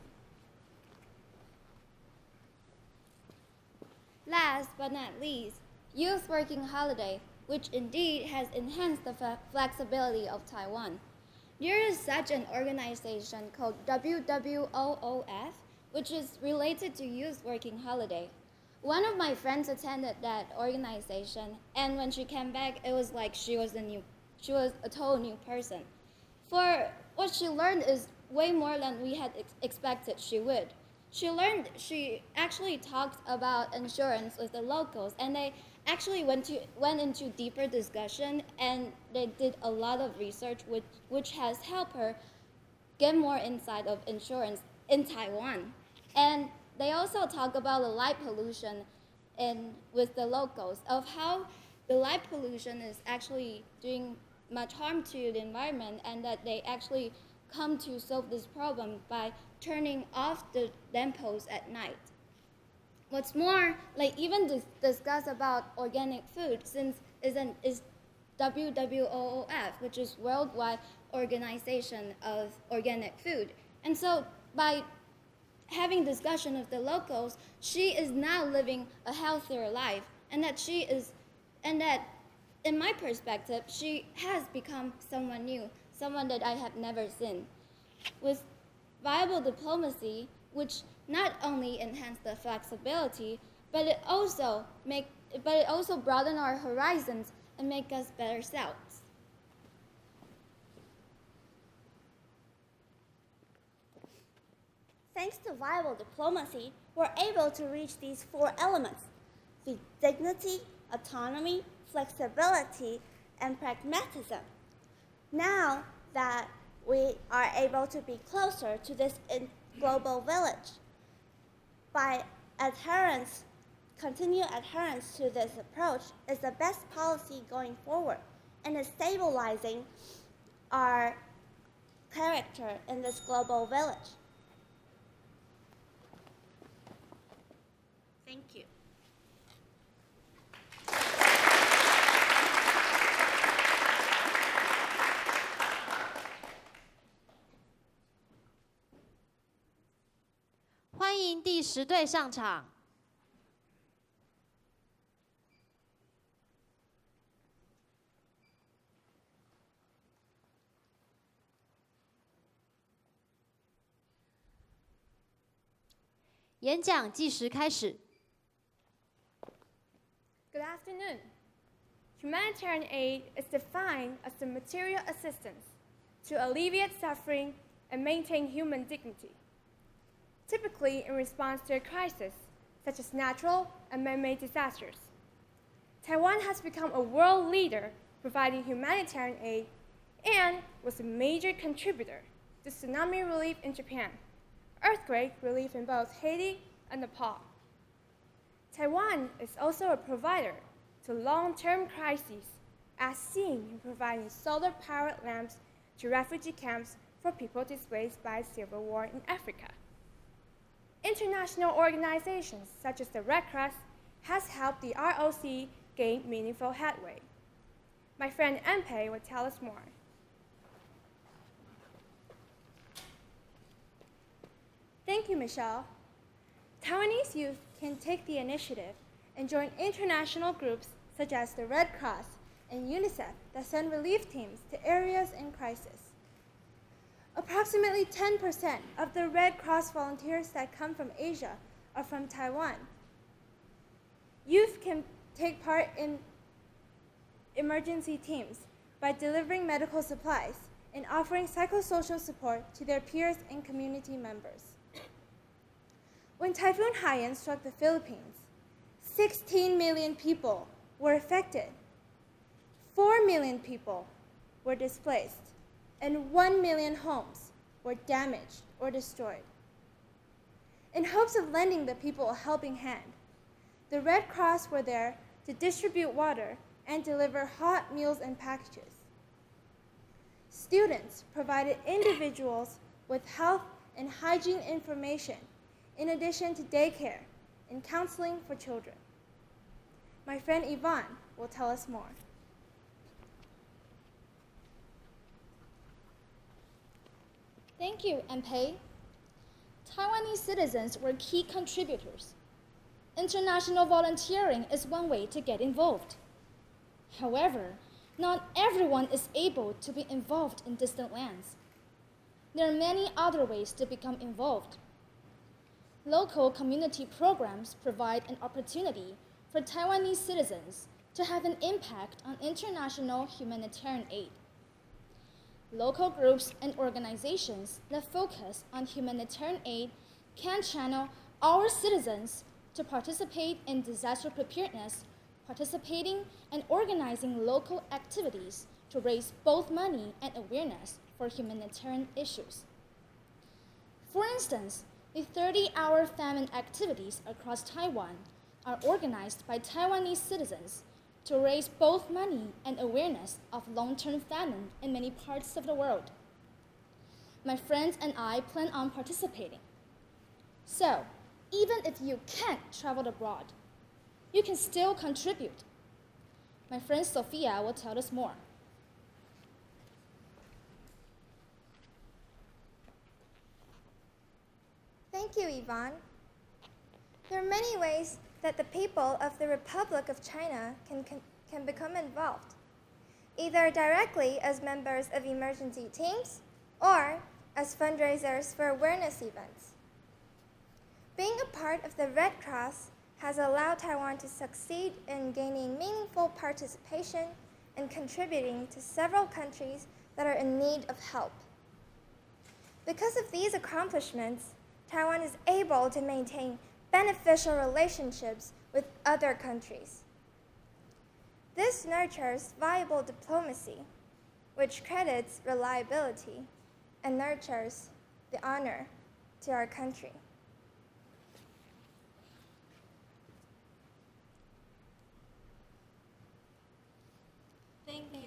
Speaker 20: Last but not least, youth working holiday, which indeed has enhanced the flexibility of Taiwan. There is such an organization called WWOOF, which is related to youth working holiday. One of my friends attended that organization, and when she came back, it was like she was a total new person. For what she learned is way more than we had expected she would. She actually talked about insurance with the locals, and they actually went into deeper discussion, and they did a lot of research which has helped her get more insight of insurance in Taiwan. And they also talk about the light pollution with the locals, of how the light pollution is actually doing much harm to the environment, and that they actually come to solve this problem by turning off the lampposts at night. What's more, even discuss about organic food, since is WWOOF, which is Worldwide Organization of Organic Food. And so by having discussion with the locals, she is now living a healthier life, and that in my perspective, she has become someone new, someone that I have never seen. With viable diplomacy, which not only enhanced the flexibility, but it also broaden our horizons and make us better selves.
Speaker 16: Thanks to viable diplomacy, we're able to reach these four elements: the dignity, autonomy, flexibility, and pragmatism. Now that we are able to be closer to this global village, by continued adherence to this approach is the best policy going forward, and is stabilizing our character in this global village. Thank you.
Speaker 1: 欢迎第10队上场。 演讲计时开始。
Speaker 8: Good afternoon. Humanitarian aid is defined as the material assistance to alleviate suffering and maintain human dignity, typically in response to a crisis such as natural and man-made disasters. Taiwan has become a world leader providing humanitarian aid and was a major contributor to tsunami relief in Japan, earthquake relief in both Haiti and Nepal. Taiwan is also a provider to long-term crises, as seen in providing solar-powered lamps to refugee camps for people displaced by civil war in Africa. International organizations such as the Red Cross has helped the ROC gain meaningful headway. My friend Enpei will tell us more. Thank you, Michelle. Taiwanese youth can take the initiative and join international groups such as the Red Cross and UNICEF that send relief teams to areas in crisis. Approximately 10% of the Red Cross volunteers that come from Asia are from Taiwan. Youth can take part in emergency teams by delivering medical supplies and offering psychosocial support to their peers and community members. When Typhoon Haiyan struck the Philippines, 16 million people were affected. 4 million people were displaced, and 1 million homes were damaged or destroyed. In hopes of lending the people a helping hand, the Red Cross were there to distribute water and deliver hot meals and packages. Students provided individuals with health and hygiene information in addition to daycare and counseling for children. My friend Yvonne will tell us more.
Speaker 16: Thank you, Enpei. Taiwanese citizens were key contributors. International volunteering is one way to get involved. However, not everyone is able to be involved in distant lands. There are many other ways to become involved. Local community programs provide an opportunity for Taiwanese citizens to have an impact on international humanitarian aid. Local groups and organizations that focus on humanitarian aid can channel our citizens to participate in disaster preparedness, participating and organizing local activities to raise both money and awareness for humanitarian issues. For instance, the 30-hour famine activities across Taiwan are organized by Taiwanese citizens to raise both money and awareness of long-term famine in many parts of the world. My friends and I plan on participating. So, even if you can't travel abroad, you can still contribute. My friend Sophia will tell us more.
Speaker 21: Thank you, Yvonne. There are many ways that the people of the Republic of China can become involved, either directly as members of emergency teams or as fundraisers for awareness events. Being a part of the Red Cross has allowed Taiwan to succeed in gaining meaningful participation and contributing to several countries that are in need of help. Because of these accomplishments, Taiwan is able to maintain beneficial relationships with other countries. This nurtures viable diplomacy, which credits reliability and nurtures the honor to our country.
Speaker 9: Thank you.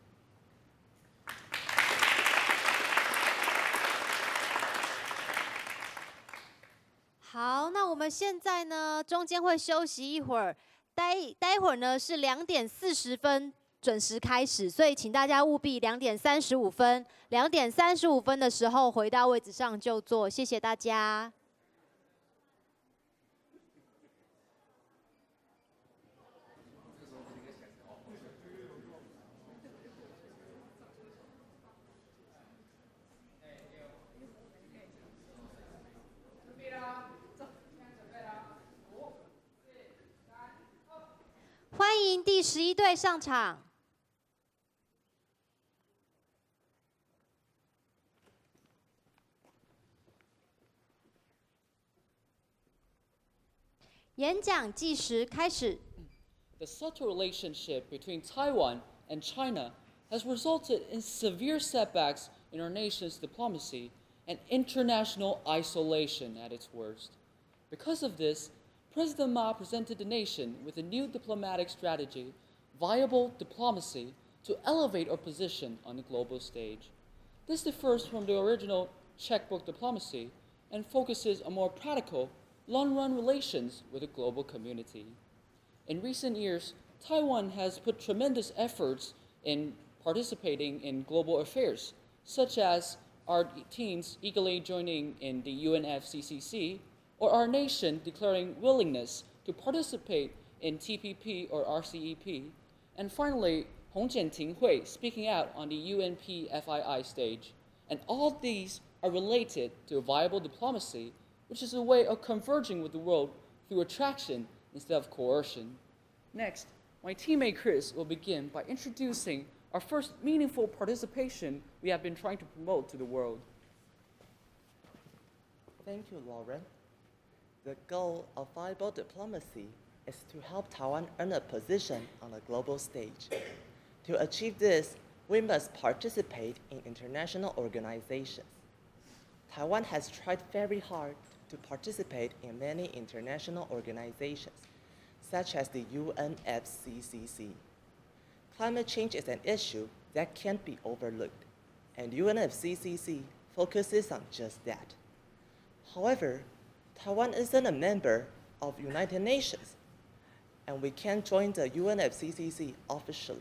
Speaker 1: 好，那我们现在呢，中间会休息一会儿，待会儿呢是2:40准时开始，所以请大家务必2:35的时候回到位置上就坐，谢谢大家。 迎第11队上场。演讲计时开始。
Speaker 6: The subtle relationship between Taiwan and China has resulted in severe setbacks in our nation's diplomacy and international isolation at its worst. Because of this, President Ma presented the nation with a new diplomatic strategy, viable diplomacy, to elevate our position on the global stage. This differs from the original checkbook diplomacy and focuses on more practical, long-run relations with the global community. In recent years, Taiwan has put tremendous efforts in participating in global affairs, such as our teams eagerly joining in the UNFCCC, or our nation declaring willingness to participate in TPP or RCEP, and finally, Hong Jianting Hui speaking out on the UNPFII stage. And all these are related to viable diplomacy, which is a way of converging with the world through attraction instead of coercion. Next, my teammate Chris will begin by introducing our first meaningful participation we have been trying to promote to the world.
Speaker 22: Thank you, Lauren. The goal of viable diplomacy is to help Taiwan earn a position on the global stage. To achieve this, we must participate in international organizations. Taiwan has tried very hard to participate in many international organizations, such as the UNFCCC. Climate change is an issue that can't be overlooked, and UNFCCC focuses on just that. However, Taiwan isn't a member of United Nations, and we can't join the UNFCCC officially.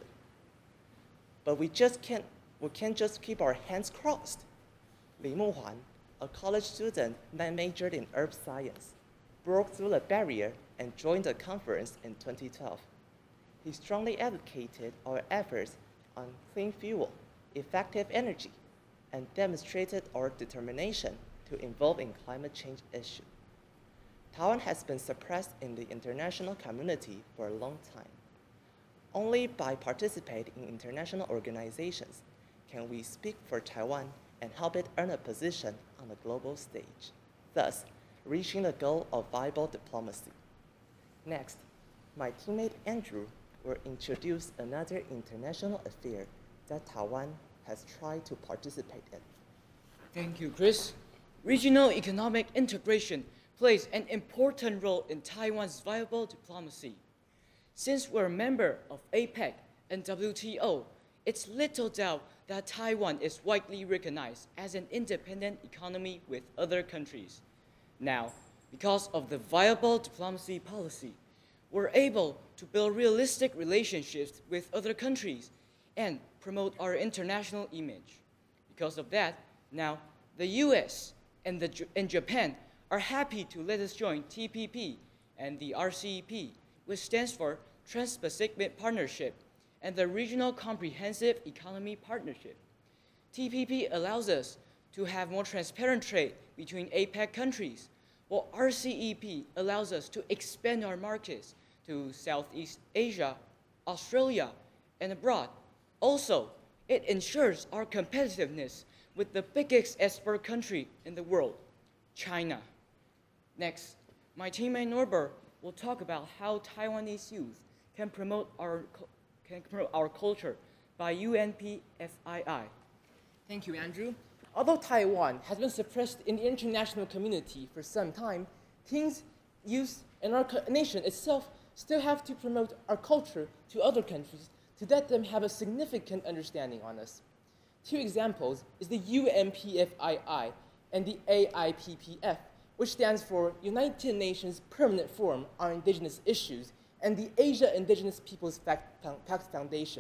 Speaker 22: But we can't just keep our hands crossed. Li Muhuan, a college student that majored in earth science, broke through the barrier and joined the conference in 2012. He strongly advocated our efforts on clean fuel, effective energy, and demonstrated our determination to involve in climate change issue. Taiwan has been suppressed in the international community for a long time. Only by participating in international organizations can we speak for Taiwan and help it earn a position on the global stage, thus reaching the goal of viable diplomacy. Next, my teammate Andrew will introduce another international affair that Taiwan has tried to participate in.
Speaker 6: Thank you, Chris. Regional economic integration plays an important role in Taiwan's viable diplomacy. Since we're a member of APEC and WTO, it's little doubt that Taiwan is widely recognized as an independent economy with other countries. Now, because of the viable diplomacy policy, we're able to build realistic relationships with other countries and promote our international image. Because of that, now the US and Japan are happy to let us join TPP and the RCEP, which stands for Trans-Pacific Partnership, and the Regional Comprehensive Economy Partnership. TPP allows us to have more transparent trade between APEC countries, while RCEP allows us to expand our markets to Southeast Asia, Australia, and abroad. Also, it ensures our competitiveness with the biggest export country in the world, China. Next, my teammate Norbert will talk about how Taiwanese youth can promote our culture by UNPFII.
Speaker 2: Thank you, Andrew. Although Taiwan has been suppressed in the international community for some time, teens, youth, and our nation itself still have to promote our culture to other countries to let them have a significant understanding on us. Two examples is the UNPFII and the AIPPF, which stands for United Nations Permanent Forum on Indigenous Issues, and the Asia Indigenous Peoples Pact Foundation.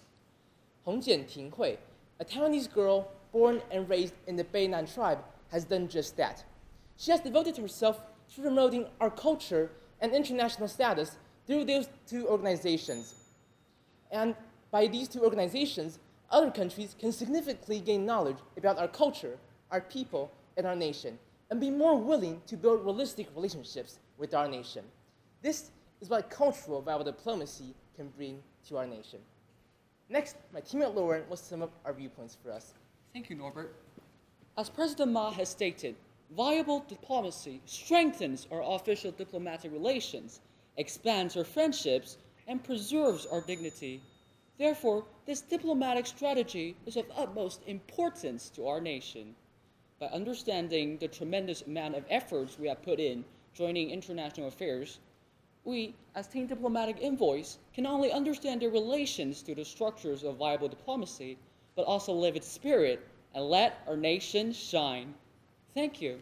Speaker 2: Hong Jianting Hui, a Taiwanese girl born and raised in the Beinan tribe, has done just that. She has devoted herself to promoting our culture and international status through those two organizations. And by these two organizations, other countries can significantly gain knowledge about our culture, our people, and our nation, and be more willing to build realistic relationships with our nation. This
Speaker 12: is what cultural viable diplomacy can bring to our nation. Next, my teammate Lauren will sum up our viewpoints for us.
Speaker 6: Thank you, Norbert. As President Ma has stated, viable diplomacy strengthens our official diplomatic relations, expands our friendships, and preserves our dignity. Therefore, this diplomatic strategy is of utmost importance to our nation. By understanding the tremendous amount of efforts we have put in joining international affairs, we, as Team Diplomatic Envoys, can not only understand the relations to the structures of viable diplomacy, but also live its spirit and let our nation shine. Thank you.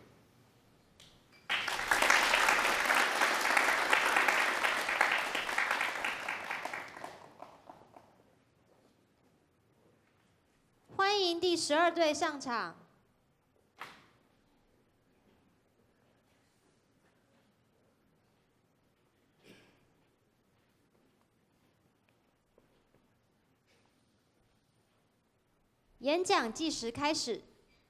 Speaker 1: 欢迎第12队上场。演讲计时开始。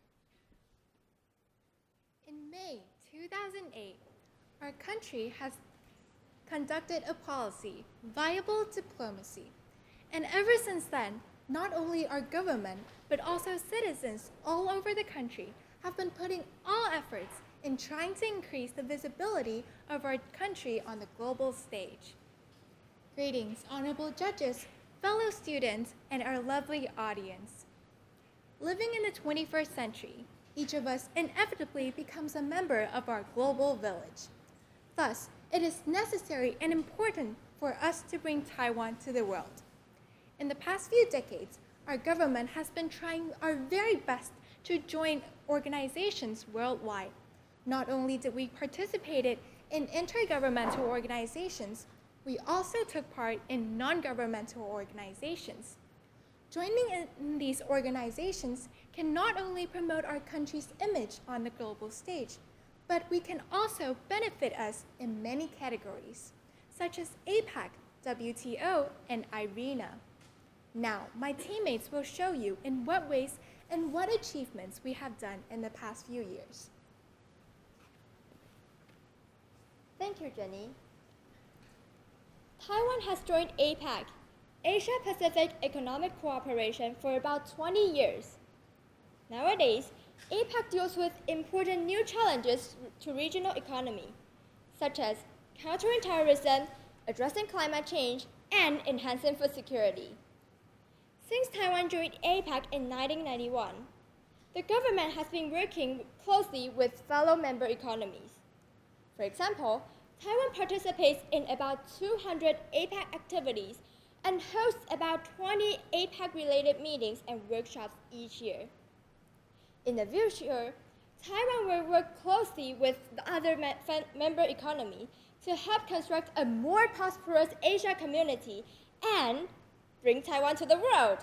Speaker 18: In May 2008, our country has conducted a policy, viable diplomacy. And ever since then, not only our government, but also citizens all over the country have been putting all efforts in trying to increase the visibility of our country on the global stage. Greetings, honorable judges, fellow students, and our lovely audience. Living in the 21st century, each of us inevitably becomes a member of our global village. Thus, it is necessary and important for us to bring Taiwan to the world. In the past few decades, our government has been trying our very best to join organizations worldwide. Not only did we participate in intergovernmental organizations, we also took part in non-governmental organizations. Joining in these organizations can not only promote our country's image on the global stage, but we can also benefit us in many categories, such as APEC, WTO, and IRENA. Now, my teammates will show you in what ways and what achievements we have done in the past few years.
Speaker 21: Thank you, Jenny.
Speaker 4: Taiwan has joined APEC, Asia-Pacific Economic Cooperation, for about 20 years. Nowadays, APEC deals with important new challenges to regional economy, such as countering terrorism, addressing climate change, and enhancing food security. Since Taiwan joined APEC in 1991, the government has been working closely with fellow member economies. For example, Taiwan participates in about 200 APEC activities and hosts about 20 APEC-related meetings and workshops each year. In the future, Taiwan will work closely with the other member economy to help construct a more prosperous Asia community and bring Taiwan to the world.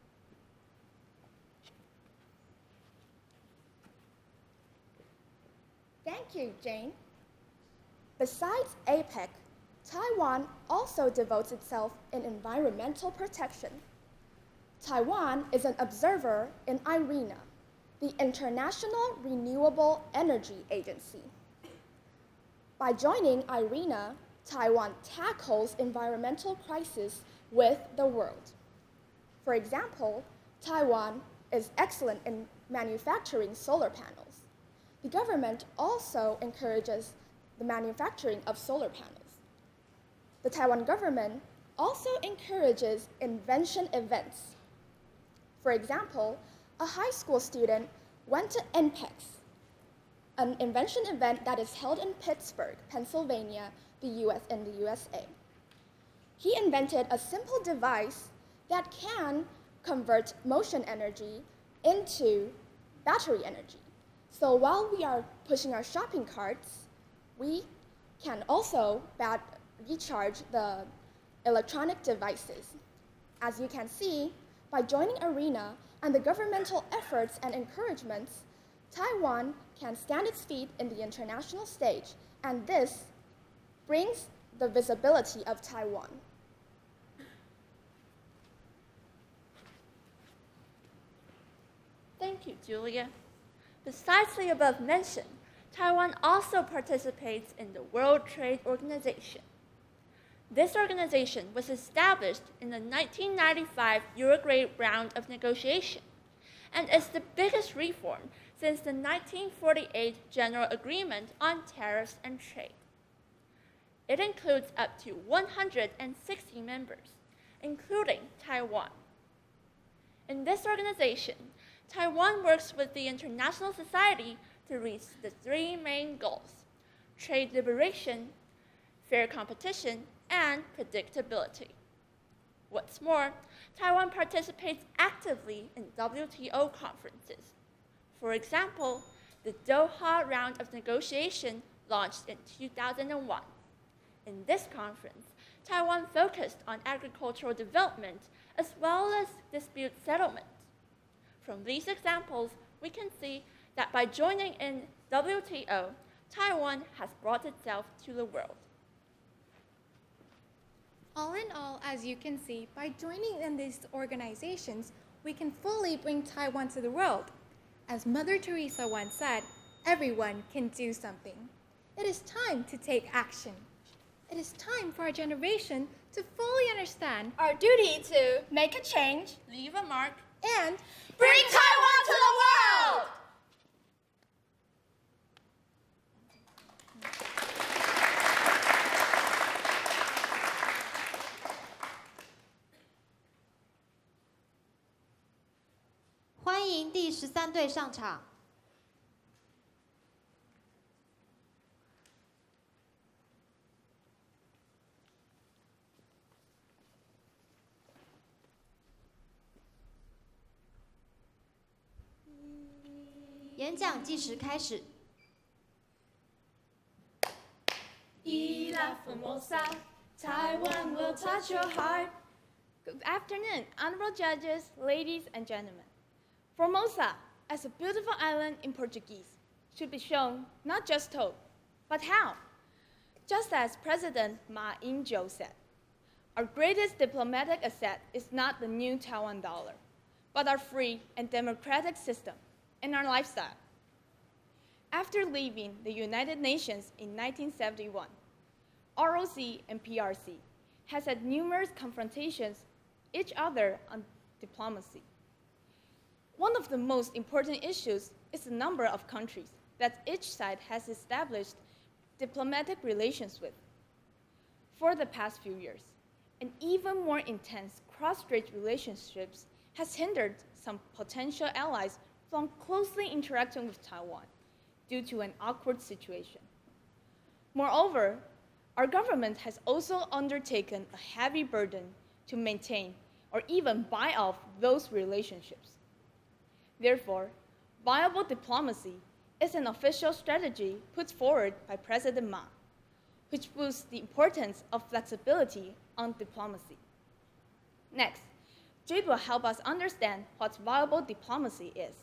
Speaker 9: Thank you, Jane. Besides APEC, Taiwan also devotes itself in environmental protection. Taiwan is an observer in IRENA, the International Renewable Energy Agency. By joining IRENA, Taiwan tackles environmental crises with the world. For example, Taiwan is excellent in manufacturing solar panels. The government also encourages the manufacturing of solar panels. The Taiwan government also encourages invention events. For example, a high school student went to NPEX, an invention event that is held in Pittsburgh, Pennsylvania, the USA. He invented a simple device that can convert motion energy into battery energy. So while we are pushing our shopping carts, we can also recharge the electronic devices. As you can see, by joining IRENA and the governmental efforts and encouragements, Taiwan can stand its feet in the international stage, and this brings the visibility of Taiwan.
Speaker 19: Thank you, Julia. Besides the above mentioned, Taiwan also participates in the World Trade Organization. This organization was established in the 1995 Uruguay round of negotiation and is the biggest reform since the 1948 General Agreement on Tariffs and Trade. It includes up to 160 members, including Taiwan. In this organization, Taiwan works with the international society to reach the three main goals: trade liberation, fair competition, and predictability. What's more, Taiwan participates actively in WTO conferences. For example, the Doha round of negotiation launched in 2001. In this conference, Taiwan focused on agricultural development as well as dispute settlement. From these examples, we can see that by joining in WTO, Taiwan has brought itself to the world.
Speaker 18: All in all, as you can see, by joining in these organizations, we can fully bring Taiwan to the world. As Mother Teresa once said, everyone can do something. It is time to take action. It is time for our generation to fully understand
Speaker 8: our duty to make a change,
Speaker 19: leave a mark,
Speaker 18: and
Speaker 8: bring Taiwan to the world!
Speaker 1: 欢迎第13队上场。演讲计时开始。
Speaker 19: Ila Formosa, Taiwan will touch your heart. Good afternoon, honorable judges, ladies and gentlemen. Formosa, as a beautiful island in Portuguese, should be shown, not just told. But how? Just as President Ma Ying-jeou said, our greatest diplomatic asset is not the new Taiwan dollar, but our free and democratic system and our lifestyle. After leaving the United Nations in 1971, ROC and PRC has had numerous confrontations each other on diplomacy. One of the most important issues is the number of countries that each side has established diplomatic relations with. For the past few years, an even more intense cross-strait relationships has hindered some potential allies from closely interacting with Taiwan due to an awkward situation. Moreover, our government has also undertaken a heavy burden to maintain or even buy off those relationships. Therefore, viable diplomacy is an official strategy put forward by President Ma, which boosts the importance of flexibility on diplomacy. Next, Jade will help us understand what viable diplomacy is.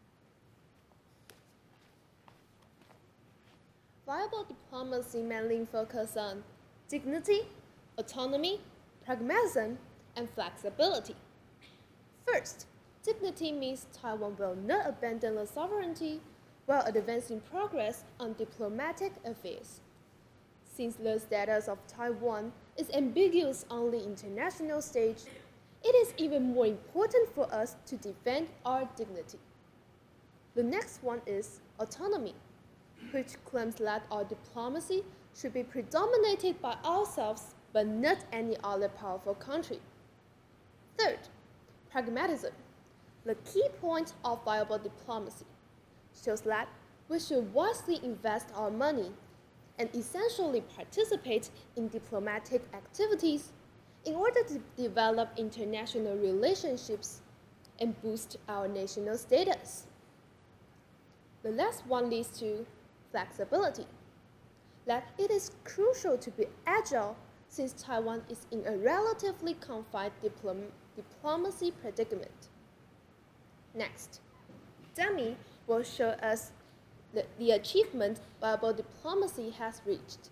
Speaker 4: Viable diplomacy mainly focuses on dignity, autonomy, pragmatism, and flexibility. First, dignity means Taiwan will not abandon the sovereignty while advancing progress on diplomatic affairs. Since the status of Taiwan is ambiguous on the international stage, it is even more important for us to defend our dignity. The next one is autonomy, which claims that our diplomacy should be predominated by ourselves but not any other powerful country. Third, pragmatism. The key point of viable diplomacy shows that we should wisely invest our money and essentially participate in diplomatic activities in order to develop international relationships and boost our national status. The last one leads to flexibility, that it is crucial to be agile since Taiwan is in a relatively confined diplomacy predicament. Next, Demi will show us the achievement viable diplomacy has reached.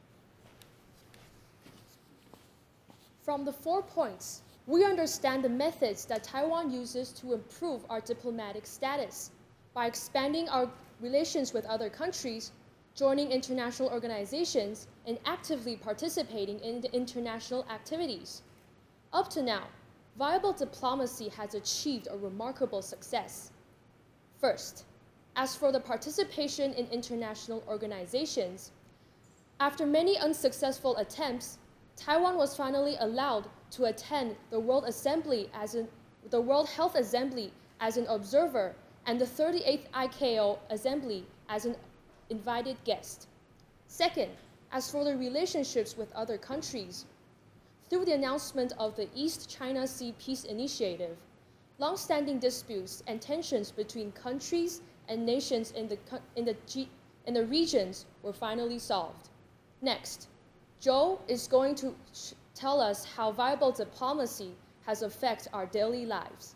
Speaker 10: From the 4 points, we understand the methods that Taiwan uses to improve our diplomatic status by expanding our relations with other countries, joining international organizations, and actively participating in the international activities. Up to now, viable diplomacy has achieved a remarkable success. First, as for the participation in international organizations, after many unsuccessful attempts, Taiwan was finally allowed to attend the World Health Assembly as an observer and the 38th ICAO Assembly as an invited guest. Second, as for the relationships with other countries, through the announcement of the East China Sea Peace Initiative, long-standing disputes and tensions between countries and nations in the regions were finally solved. Next, Zhou is going to tell us how viable diplomacy has affected our daily lives.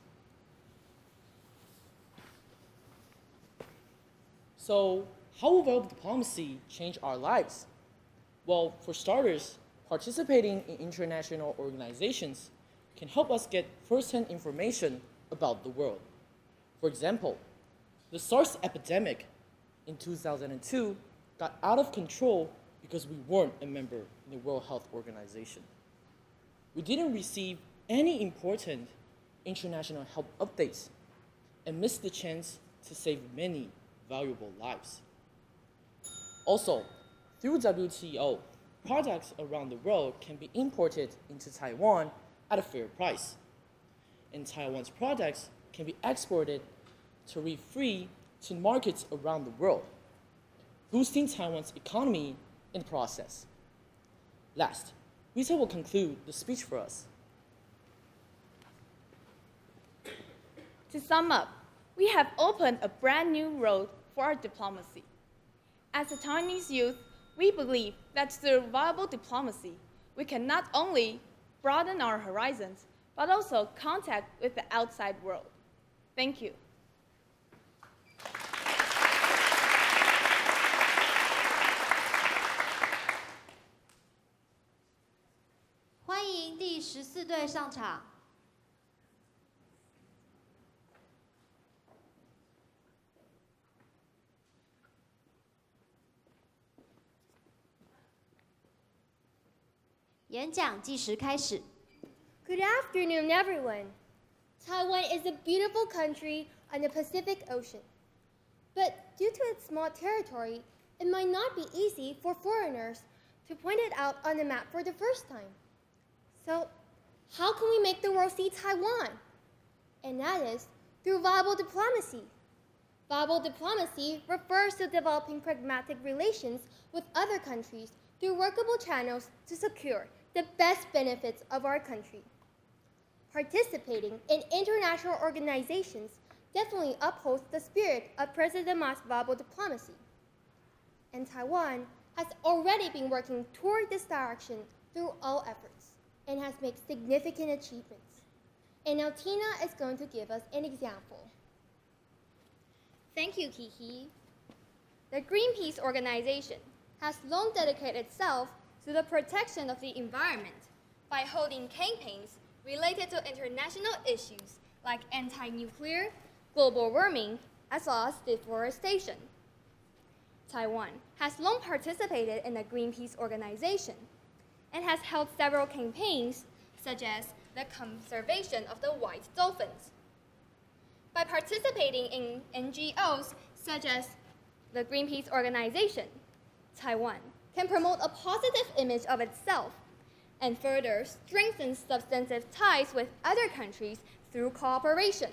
Speaker 12: So, how will viable diplomacy change our lives? Well, for starters, participating in international organizations can help us get first-hand information about the world. For example, the SARS epidemic in 2002 got out of control because we weren't a member in the World Health Organization. We didn't receive any important international help updates and missed the chance to save many valuable lives. Also, through WTO, products around the world can be imported into Taiwan at a fair price, and Taiwan's products can be exported tariff-free to markets around the world, boosting Taiwan's economy in the process. Last, Rita will conclude the speech for us.
Speaker 19: To sum up, we have opened a brand new road for our diplomacy. As a Taiwanese youth, we believe that through viable diplomacy, we can not only broaden our horizons, but also contact with the outside world. Thank you.
Speaker 1: 欢迎第14队上场。演讲计时开始。
Speaker 18: Good afternoon, everyone. Taiwan is a beautiful country on the Pacific Ocean. But due to its small territory, it might not be easy for foreigners to point it out on the map for the first time. So, how can we make the world see Taiwan? And that is through viable diplomacy. Viable diplomacy refers to developing pragmatic relations with other countries through workable channels to secure the best benefits of our country. Participating in international organizations definitely upholds the spirit of President Ma's viable diplomacy. And Taiwan has already been working toward this direction through all efforts and has made significant achievements. And now Tina is going to give us an example.
Speaker 9: Thank you, Kiki. The Greenpeace organization has long dedicated itself to the protection of the environment by holding campaigns related to international issues like anti-nuclear, global warming, as well as deforestation. Taiwan has long participated in the Greenpeace organization and has held several campaigns such as the conservation of the white dolphins. By participating in NGOs such as the Greenpeace organization, Taiwan can promote a positive image of itself and further strengthen substantive ties with other countries through cooperation.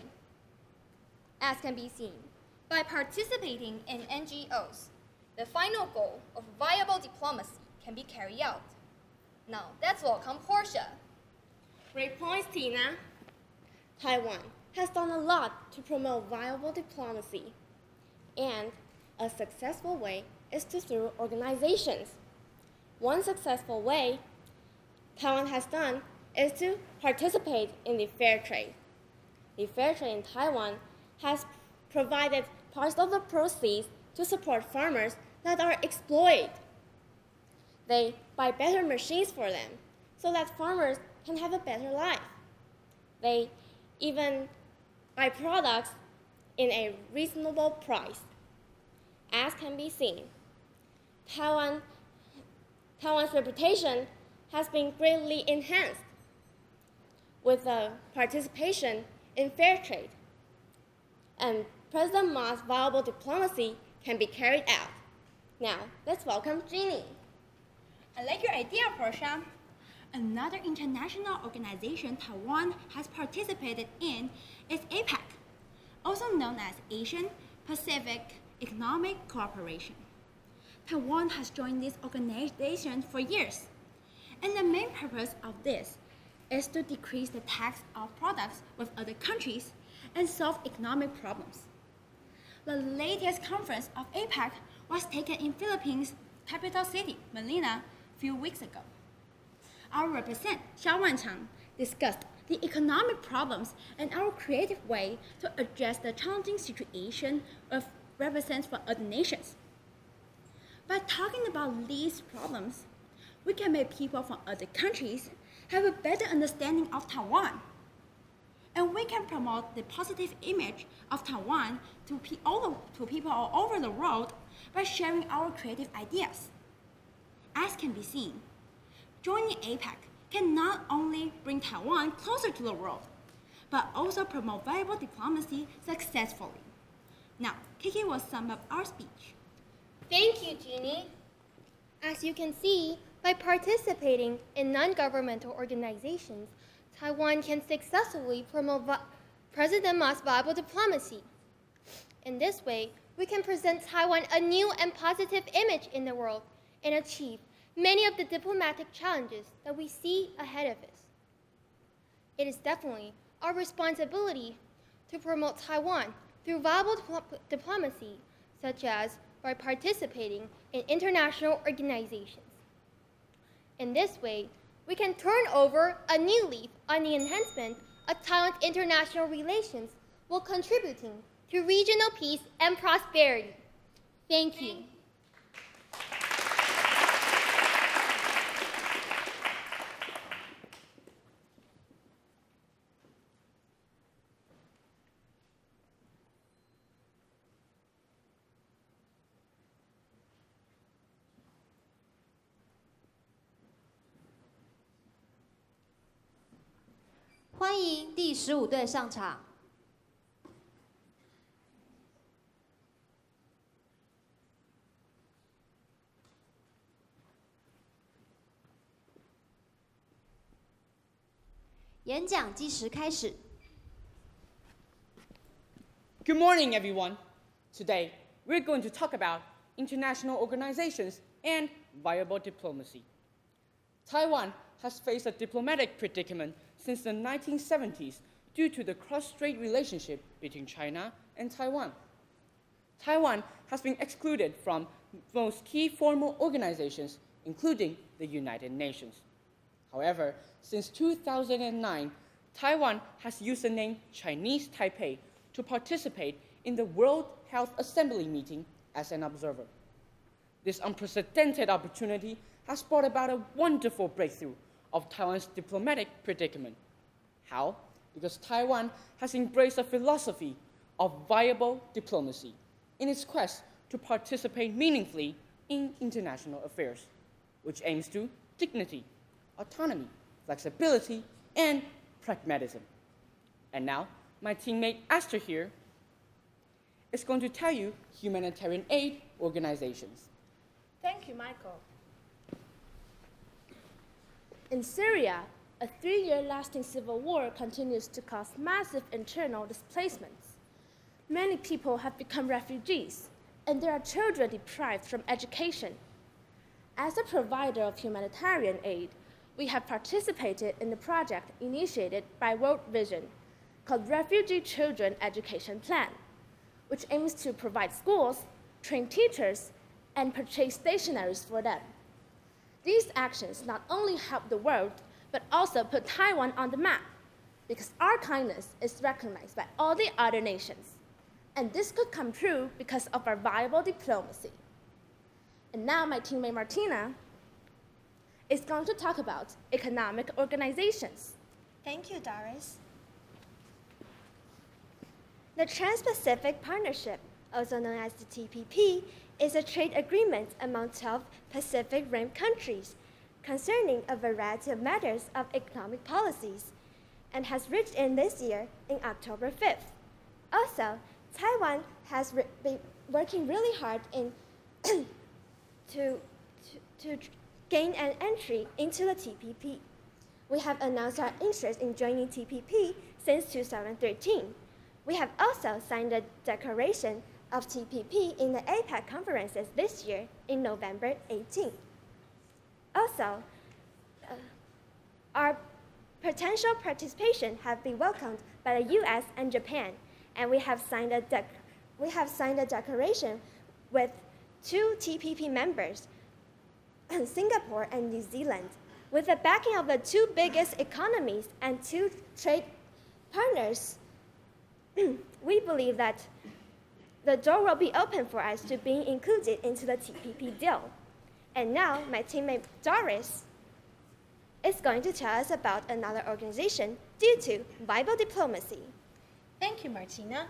Speaker 9: As can be seen, by participating in NGOs, the final goal of viable diplomacy can be carried out. Now, let's welcome Portia.
Speaker 18: Great points, Tina. Taiwan has done a lot to promote viable diplomacy, and a successful way is through organizations. One successful way Taiwan has done is to participate in the fair trade. The fair trade in Taiwan has provided parts of the proceeds to support farmers that are exploited. They buy better machines for them so that farmers can have a better life. They even buy products in a reasonable price. As can be seen,
Speaker 4: Taiwan's reputation has been greatly enhanced with the participation in fair trade. And President Ma's viable diplomacy can be carried out. Now, let's welcome Jeannie.
Speaker 9: I like your idea, Portia. Another international organization Taiwan has participated in is APEC, also known as Asian Pacific Economic Cooperation. Taiwan has joined this organization for years, and the main purpose of this is to decrease the tax of products with other countries and solve economic problems. The latest conference of APEC was taken in Philippines' capital city, Manila, a few weeks ago. Our representative, Xiao Wanchang, discussed the economic problems and our creative way to address the challenging situation of representatives from other nations. By talking about these problems, we can make people from other countries have a better understanding of Taiwan. And we can promote the positive image of Taiwan to people all over the world by sharing our creative ideas. As can be seen, joining APEC can not only bring Taiwan closer to the world, but also promote viable diplomacy successfully. Now, Kiki will sum up our speech.
Speaker 4: Thank you, Jeannie. As you can see, by participating in non-governmental organizations, Taiwan can successfully promote President Ma's viable diplomacy. In this way, we can present Taiwan a new and positive image in the world and achieve many of the diplomatic challenges that we see ahead of us. It is definitely our responsibility to promote Taiwan through viable diplomacy, such as by participating in international organizations. In this way, we can turn over a new leaf on the enhancement of Taiwan's international relations while contributing to regional peace and prosperity. Thank you.
Speaker 1: 欢迎第15队上场。演讲计时开始。
Speaker 6: Good morning, everyone. Today, we're going to talk about international organizations and viable diplomacy. Taiwan has faced a diplomatic predicament since the 1970s due to the cross-strait relationship between China and Taiwan. Taiwan has been excluded from most key formal organizations, including the United Nations. However, since 2009, Taiwan has used the name Chinese Taipei to participate in the World Health Assembly meeting as an observer. This unprecedented opportunity has brought about a wonderful breakthrough of Taiwan's diplomatic predicament. How? Because Taiwan has embraced a philosophy of viable diplomacy in its quest to participate meaningfully in international affairs, which aims to dignity, autonomy, flexibility, and pragmatism. And now, my teammate Esther here is going to tell you humanitarian aid organizations.
Speaker 10: Thank you, Michael. In Syria, a 3-year lasting civil war continues to cause massive internal displacements. Many people have become refugees, and there are children deprived from education. As a provider of humanitarian aid, we have participated in the project initiated by World Vision called Refugee Children Education Plan, which aims to provide schools, train teachers, and purchase stationeries for them. These actions not only help the world, but also put Taiwan on the map, because our kindness is recognized by all the other nations. And this could come true because of our viable diplomacy. And now my teammate Martina is going to talk about economic organizations.
Speaker 21: Thank you, Doris. The Trans-Pacific Partnership, also known as the TPP,
Speaker 3: is a trade agreement among 12 Pacific Rim countries concerning a variety of matters of economic policies and has reached in this year in October 5th. Also, Taiwan has been working really hard to gain an entry into the TPP. We have announced our interest in joining TPP since 2013. We have also signed a declaration of TPP in the APEC conferences this year in November 18. Also, our potential participation have been welcomed by the US and Japan, and we have signed a declaration with 2 TPP members, Singapore and New Zealand. With the backing of the 2 biggest economies and 2 trade partners, we believe that the door will be open for us to being included into the TPP deal. And now, my teammate Doris is going to tell us about another organization due to Viable Diplomacy.
Speaker 13: Thank you, Martina.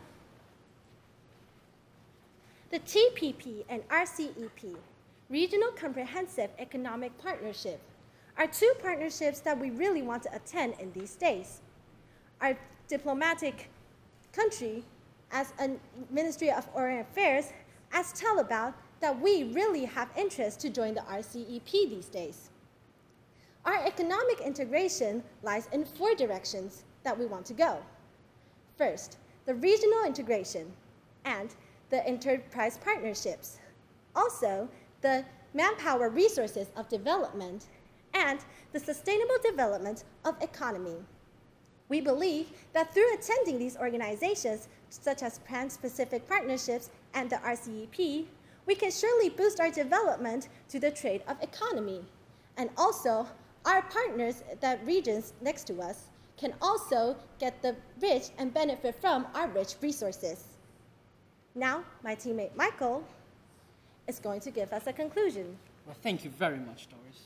Speaker 13: The TPP and RCEP, Regional Comprehensive Economic Partnership, are 2 partnerships that we really want to attend in these days. Our diplomatic country, as a Ministry of Foreign Affairs, asked TEL about that we really have interest to join the RCEP these days. Our economic integration lies in 4 directions that we want to go. First, the regional integration and the enterprise partnerships. Also, the manpower resources of development and the sustainable development of economy. We believe that through attending these organizations, such as Trans-Pacific Partnerships and the RCEP, we can surely boost our development to the trade of economy. And also, our partners, the regions next to us, can also get the rich and benefit from our rich resources. Now, my teammate Michael is going to give us a conclusion.
Speaker 12: Well, thank you very much, Doris.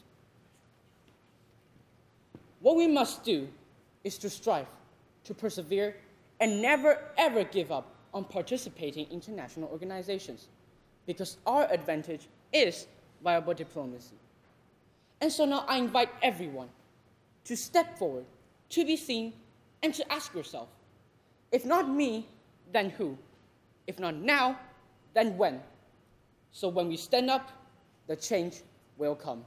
Speaker 12: What we must do is to strive, to persevere, and never ever give up on participating in international organizations, because our advantage is viable diplomacy. And so now I invite everyone to step forward, to be seen, and to ask yourself, if not me, then who? If not now, then when? So when we stand up, the change will come.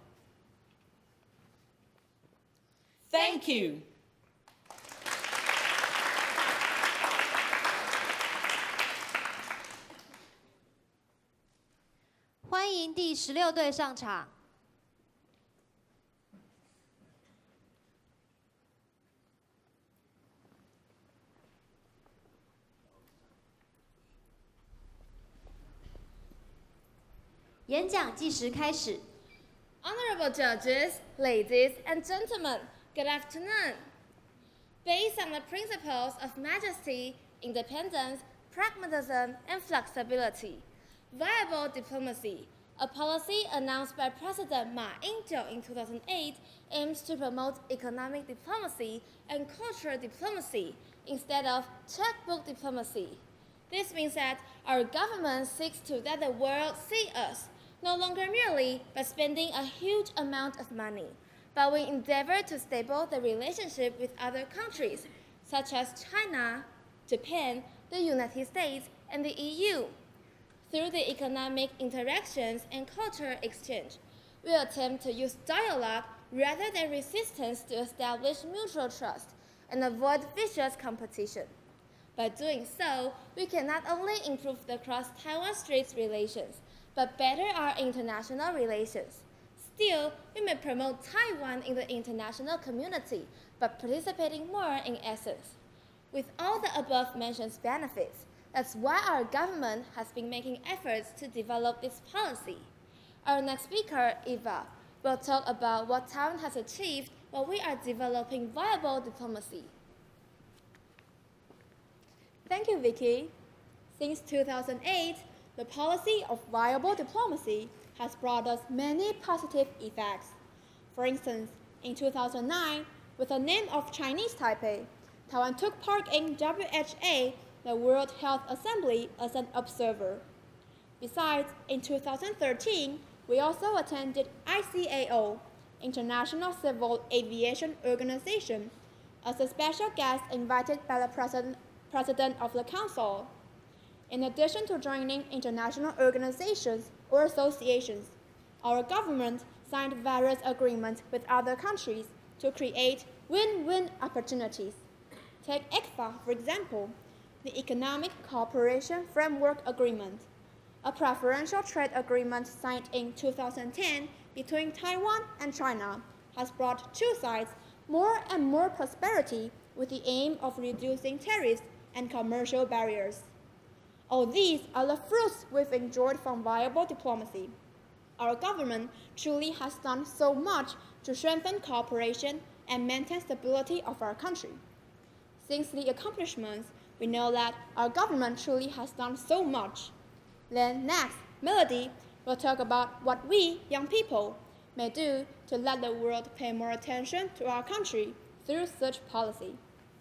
Speaker 12: Thank you.
Speaker 1: 欢迎第16队上场。演讲计时开始。
Speaker 4: Honorable judges, ladies and gentlemen, good afternoon. Based on the principles of majesty, independence, pragmatism, and flexibility, viable diplomacy, a policy announced by President Ma Ying-jeou in 2008, aims to promote economic diplomacy and cultural diplomacy instead of checkbook diplomacy. This means that our government seeks to let the world see us, no longer merely by spending a huge amount of money, but we endeavor to stabilize the relationship with other countries, such as China, Japan, the United States, and the EU. Through the economic interactions and cultural exchange, we attempt to use dialogue rather than resistance to establish mutual trust and avoid vicious competition. By doing so, we can not only improve the cross-Taiwan Straits relations, but better our international relations. Still, we may promote Taiwan in the international community by participating more in essence. With all the above-mentioned benefits, that's why our government has been making efforts to develop this policy. Our next speaker, Eva, will talk about what Taiwan has achieved while we are developing viable diplomacy.
Speaker 13: Thank you, Vicky. Since 2008, the policy of viable diplomacy has brought us many positive effects. For instance, in 2009, with the name of Chinese Taipei, Taiwan took part in WHA, the World Health Assembly, as an observer.
Speaker 9: Besides, in 2013, we also attended ICAO, International Civil Aviation Organization, as a special guest invited by the President of the Council. In addition to joining international organizations or associations, our government signed various agreements with other countries to create win-win opportunities. Take ECFA, for example, the Economic Cooperation Framework Agreement, a preferential trade agreement signed in 2010 between Taiwan and China, has brought two sides more and more prosperity with the aim of reducing tariffs and commercial barriers. All these are the fruits we've enjoyed from viable diplomacy. Our government truly has done so much to strengthen cooperation and maintain stability of our country. Since the accomplishments, we know that our government truly has done so much. Then next, Melody will talk about what we, young people, may do to let the world pay more attention to our country through such policy.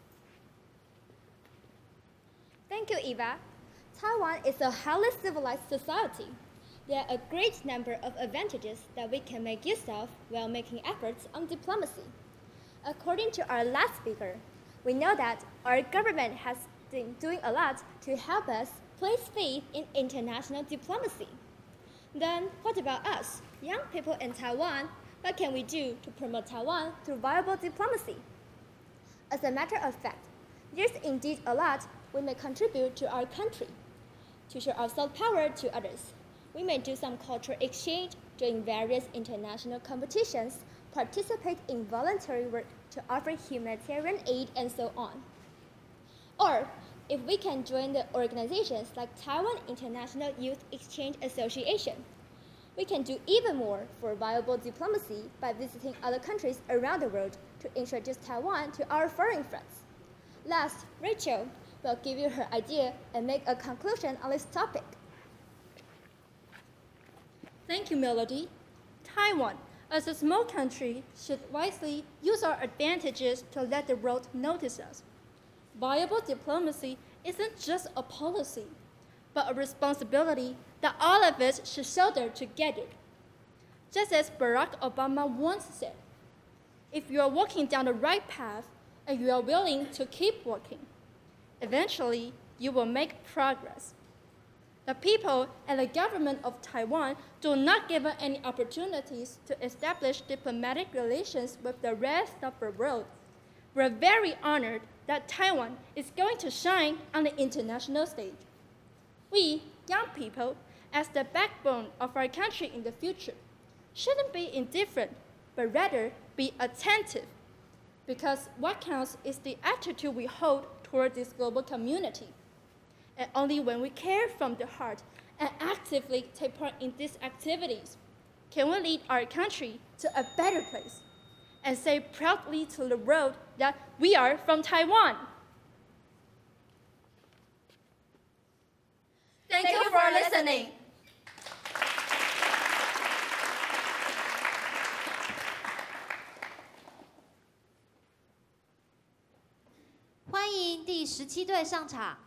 Speaker 3: Thank you, Eva. Taiwan is a highly civilized society. There are a great number of advantages that we can make use of while making efforts on diplomacy. According to our last speaker, we know that our government has been doing a lot to help us place faith in international diplomacy. Then what about us, young people in Taiwan? What can we do to promote Taiwan through viable diplomacy? As a matter of fact, there's indeed a lot we may contribute to our country. To show our soft power to others, we may do some cultural exchange, join various international competitions, participate in voluntary work to offer humanitarian aid, and so on. Or, if we can join the organizations like Taiwan International Youth Exchange Association, we can do even more for viable diplomacy by visiting other countries around the world to introduce Taiwan to our foreign friends. Last, Rachel will give you her idea and make a conclusion on this topic.
Speaker 13: Thank you, Melody. Taiwan, as a small country, should wisely use our advantages to let the world notice us. Viable diplomacy isn't just a policy, but a responsibility that all of us should shoulder together. Just as Barack Obama once said, if you are walking down the right path and you are willing to keep walking, eventually you will make progress. The people and the government of Taiwan do not give us any opportunities to establish diplomatic relations with the rest of the world. We're very honored that Taiwan is going to shine on the international stage. We, young people, as the backbone of our country in the future, shouldn't be indifferent, but rather be attentive. Because what counts is the attitude we hold toward this global community. And only when we care from the heart and actively take part in these activities can we lead our country to a better place and say proudly to the world that we are from Taiwan.
Speaker 9: Thank you for listening.
Speaker 1: 欢迎第17队上场。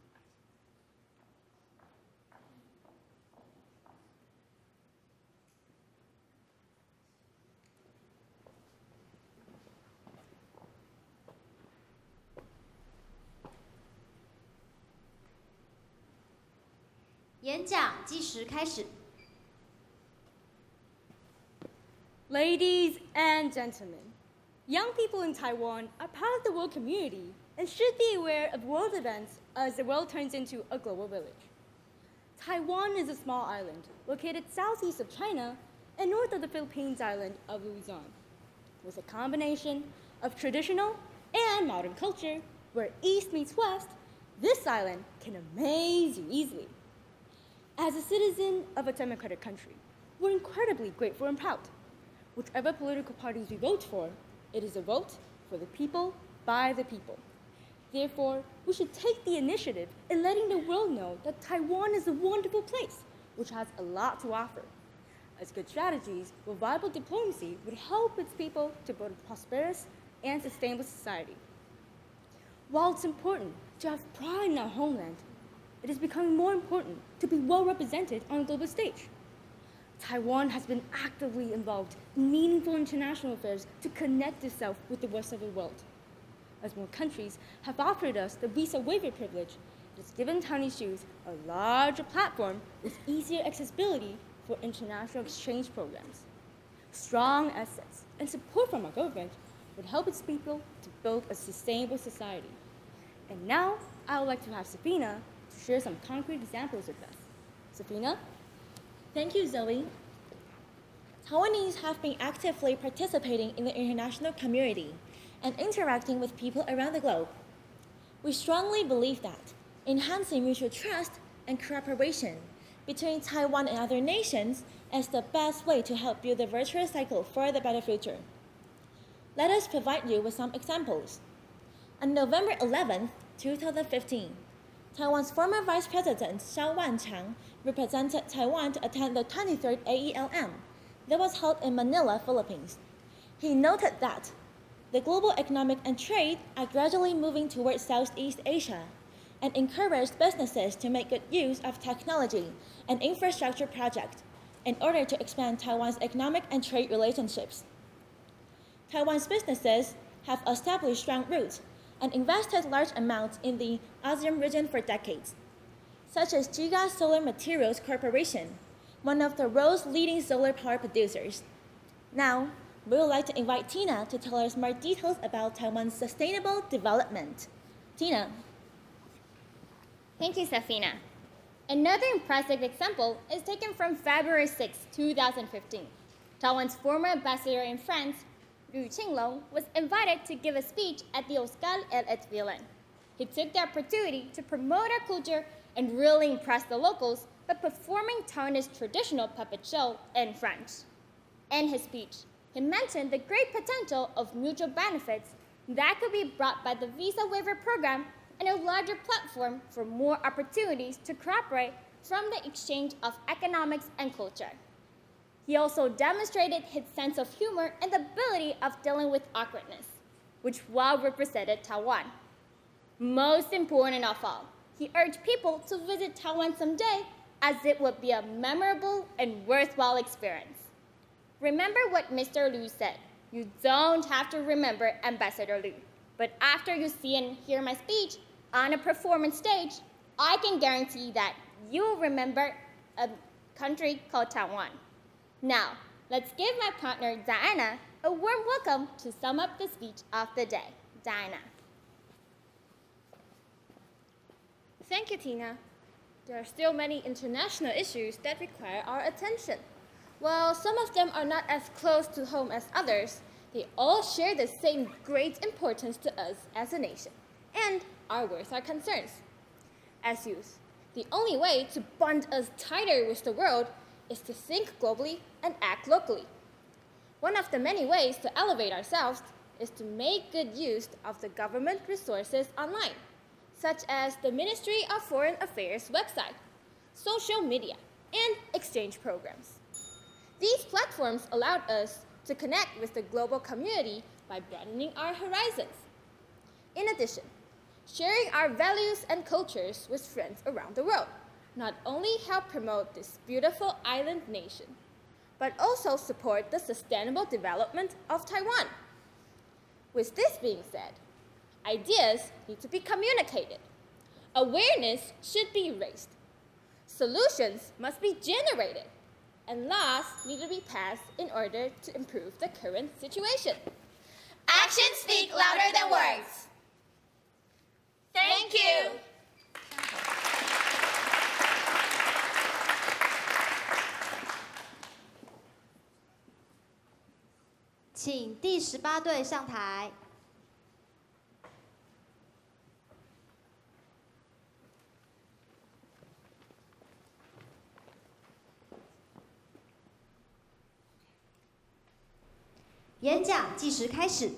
Speaker 1: 演讲计时开始。
Speaker 14: Ladies and gentlemen, young people in Taiwan are part of the world community and should be aware of world events as the world turns into a global village. Taiwan is a small island located southeast of China and north of the Philippines island of Luzon, with a combination of traditional and modern culture where east meets west. This island can amaze you easily. As a citizen of a democratic country, we're incredibly grateful and proud. Whichever political parties we vote for, it is a vote for the people, by the people. Therefore, we should take the initiative in letting the world know that Taiwan is a wonderful place, which has a lot to offer. As good strategies with viable diplomacy would help its people to build a prosperous and sustainable society. While it's important to have pride in our homeland, it is becoming more important to be well represented on the global stage. Taiwan has been actively involved in meaningful international affairs to connect itself with the rest of the world. As more countries have offered us the visa waiver privilege, it has given Taiwanese youth a larger platform with easier accessibility for international exchange programs. Strong assets and support from our government would help its people to build a sustainable society. And now, I would like to have Safina to share some concrete examples with us. Safina?
Speaker 15: Thank you, Zoe. Taiwanese have been actively participating in the international community and interacting with people around the globe. We strongly believe that enhancing mutual trust and cooperation between Taiwan and other nations is the best way to help build the virtuous cycle for the better future. Let us provide you with some examples. On November 11, 2015, Taiwan's former Vice President Xiao Wanchang represented Taiwan to attend the 23rd AELM that was held in Manila, Philippines. He noted that the global economic and trade are gradually moving towards Southeast Asia and encouraged businesses to make good use of technology and infrastructure projects in order to expand Taiwan's economic and trade relationships. Taiwan's businesses have established strong roots and invested large amounts in the ASEAN region for decades, such as Giga Solar Materials Corporation, one of the world's leading solar power producers. Now, we would like to invite Tina to tell us more details about Taiwan's sustainable development. Tina.
Speaker 8: Thank you, Safina. Another impressive example is taken from February 6, 2015. Taiwan's former ambassador in France, Liu Qinglong, was invited to give a speech at the Oscar et Villain. He took the opportunity to promote our culture and really impress the locals by performing Taiwanese traditional puppet show in French. In his speech, he mentioned the great potential of mutual benefits that could be brought by the visa waiver program and a larger platform for more opportunities to cooperate from the exchange of economics and culture. He also demonstrated his sense of humor and the ability of dealing with awkwardness, which well represented Taiwan. Most important of all, he urged people to visit Taiwan someday as it would be a memorable and worthwhile experience. Remember what Mr. Liu said. You don't have to remember Ambassador Liu, but after you see and hear my speech on a performance stage, I can guarantee that you'll remember a country called Taiwan. Now, let's give my partner Diana a warm welcome to sum up the speech of the day. Diana.
Speaker 19: Thank you, Tina. There are still many international issues that require our attention. While some of them are not as close to home as others, they all share the same great importance to us as a nation and are worth our concerns. As youth, the only way to bond us tighter with the world is to think globally and act locally. One of the many ways to elevate ourselves is to make good use of the government resources online, such as the Ministry of Foreign Affairs website, social media, and exchange programs. These platforms allowed us to connect with the global community by broadening our horizons. In addition, sharing our values and cultures with friends around the world not only help promote this beautiful island nation, but also support the sustainable development of Taiwan. With this being said, ideas need to be communicated. Awareness should be raised. Solutions must be generated. And laws need to be passed in order to improve the current situation.
Speaker 8: Actions speak louder than words. Thank you.
Speaker 1: 请第18队上台。演讲计时开始。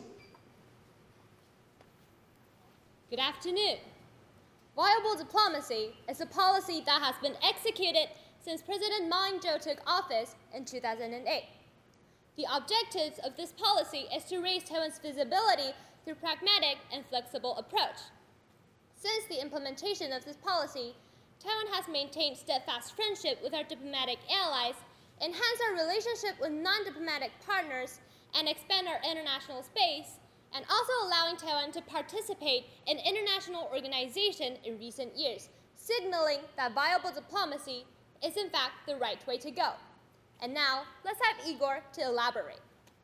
Speaker 4: Good afternoon. Viable diplomacy is a policy that has been executed since President Ma Ying-jeou took office in 2008. The objectives of this policy is to raise Taiwan's visibility through pragmatic and flexible approach. Since the implementation of this policy, Taiwan has maintained steadfast friendship with our diplomatic allies, enhanced our relationship with non-diplomatic partners, and expand our international space, and also allowing Taiwan to participate in international organizations in recent years, signaling that viable diplomacy is in fact the right way to go. And now, let's have Igor to elaborate.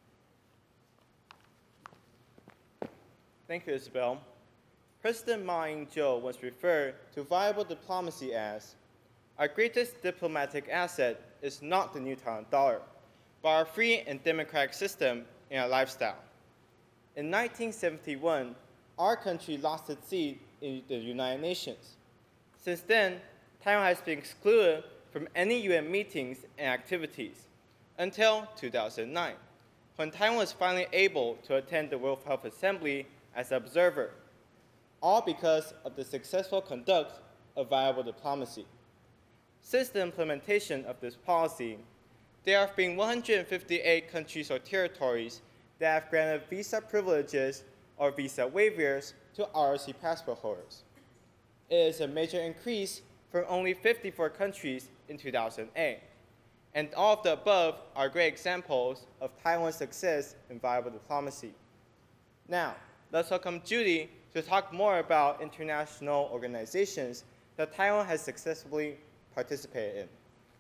Speaker 5: Thank you, Isabel. President Ma Ying-jeou once referred to viable diplomacy as, "Our greatest diplomatic asset is not the new Taiwan dollar, but our free and democratic system and our lifestyle." In 1971, our country lost its seat in the United Nations. Since then, Taiwan has been excluded from any UN meetings and activities until 2009, when Taiwan was finally able to attend the World Health Assembly as an observer, all because of the successful conduct of viable diplomacy. Since the implementation of this policy, there have been 158 countries or territories that have granted visa privileges or visa waivers to ROC passport holders. It is a major increase from only 54 countries in 2008. And all of the above are great examples of Taiwan's success in viable diplomacy. Now, let's welcome Judy to talk more about international organizations that Taiwan has successfully participated in.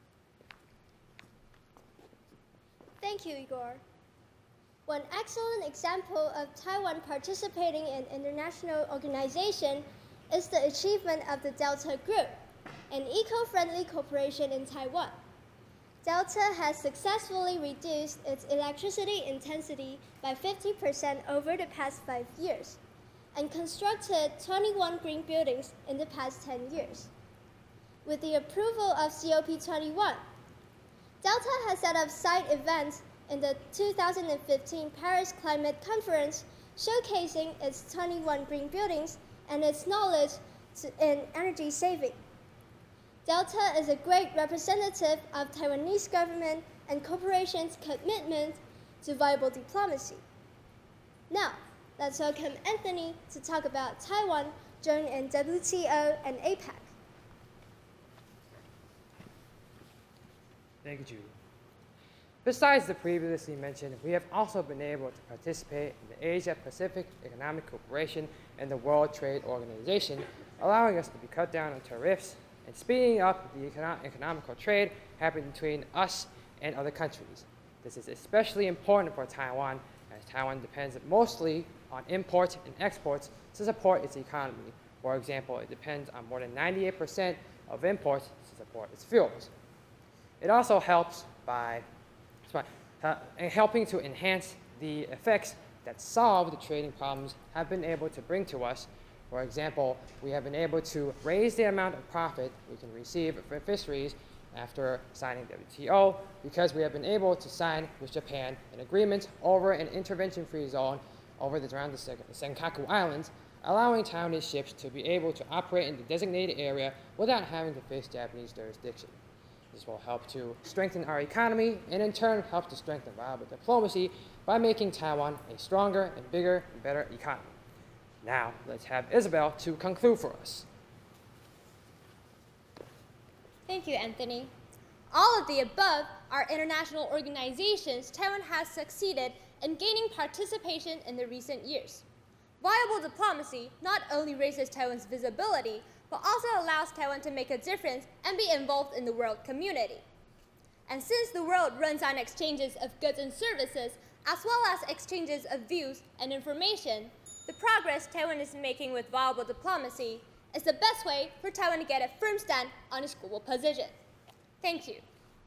Speaker 3: Thank you, Igor. One excellent example of Taiwan participating in international organization is the achievement of the Delta Group, an eco-friendly corporation in Taiwan. Delta has successfully reduced its electricity intensity by 50% over the past 5 years and constructed 21 green buildings in the past 10 years. With the approval of COP21, Delta has set up side events in the 2015 Paris Climate Conference showcasing its 21 green buildings and its knowledge in energy saving. Delta is a great representative of Taiwanese government and corporations' commitment to viable diplomacy. Now, let's welcome Anthony to talk about Taiwan joining WTO and APEC.
Speaker 7: Thank you, Judy. Besides the previously mentioned, we have also been able to participate in the Asia-Pacific Economic Cooperation and the World Trade Organization, allowing us to be cut down on tariffs and speeding up the economical trade happening between us and other countries. This is especially important for Taiwan, as Taiwan depends mostly on imports and exports to support its economy. For example, it depends on more than 98% of imports to support its fuels. It also helps by helping to enhance the effects that solve the trading problems have been able to bring to us. For example, we have been able to raise the amount of profit we can receive from fisheries after signing WTO because we have been able to sign with Japan an agreement over an intervention-free zone around the Senkaku Islands, allowing Taiwanese ships to be able to operate in the designated area without having to face Japanese jurisdiction. This will help to strengthen our economy and in turn help to strengthen viable diplomacy by making Taiwan a stronger and bigger and better economy. Now, let's have Isabel to conclude for us.
Speaker 4: Thank you, Anthony. All of the above are international organizations Taiwan has succeeded in gaining participation in the recent years. Viable diplomacy not only raises Taiwan's visibility, but also allows Taiwan to make a difference and be involved in the world community. And since the world runs on exchanges of goods and services, as well as exchanges of views and information, the progress Taiwan is making with viable diplomacy is the best way for Taiwan to get a firm stand on its global position. Thank you.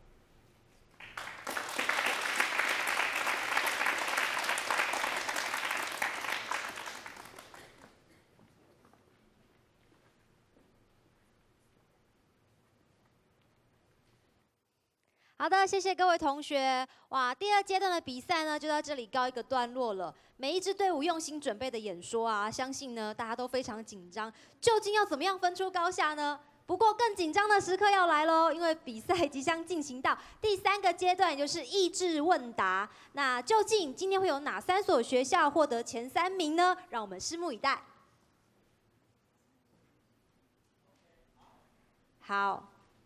Speaker 1: 好的，谢谢各位同学。哇，第二阶段的比赛呢，就到这里告一个段落了。每一支队伍用心准备的演说啊，相信呢大家都非常紧张。究竟要怎么样分出高下呢？不过更紧张的时刻要来喽，因为比赛即将进行到第3个阶段，也就是益智问答。那究竟今天会有哪3所学校获得前3名呢？让我们拭目以待。 好。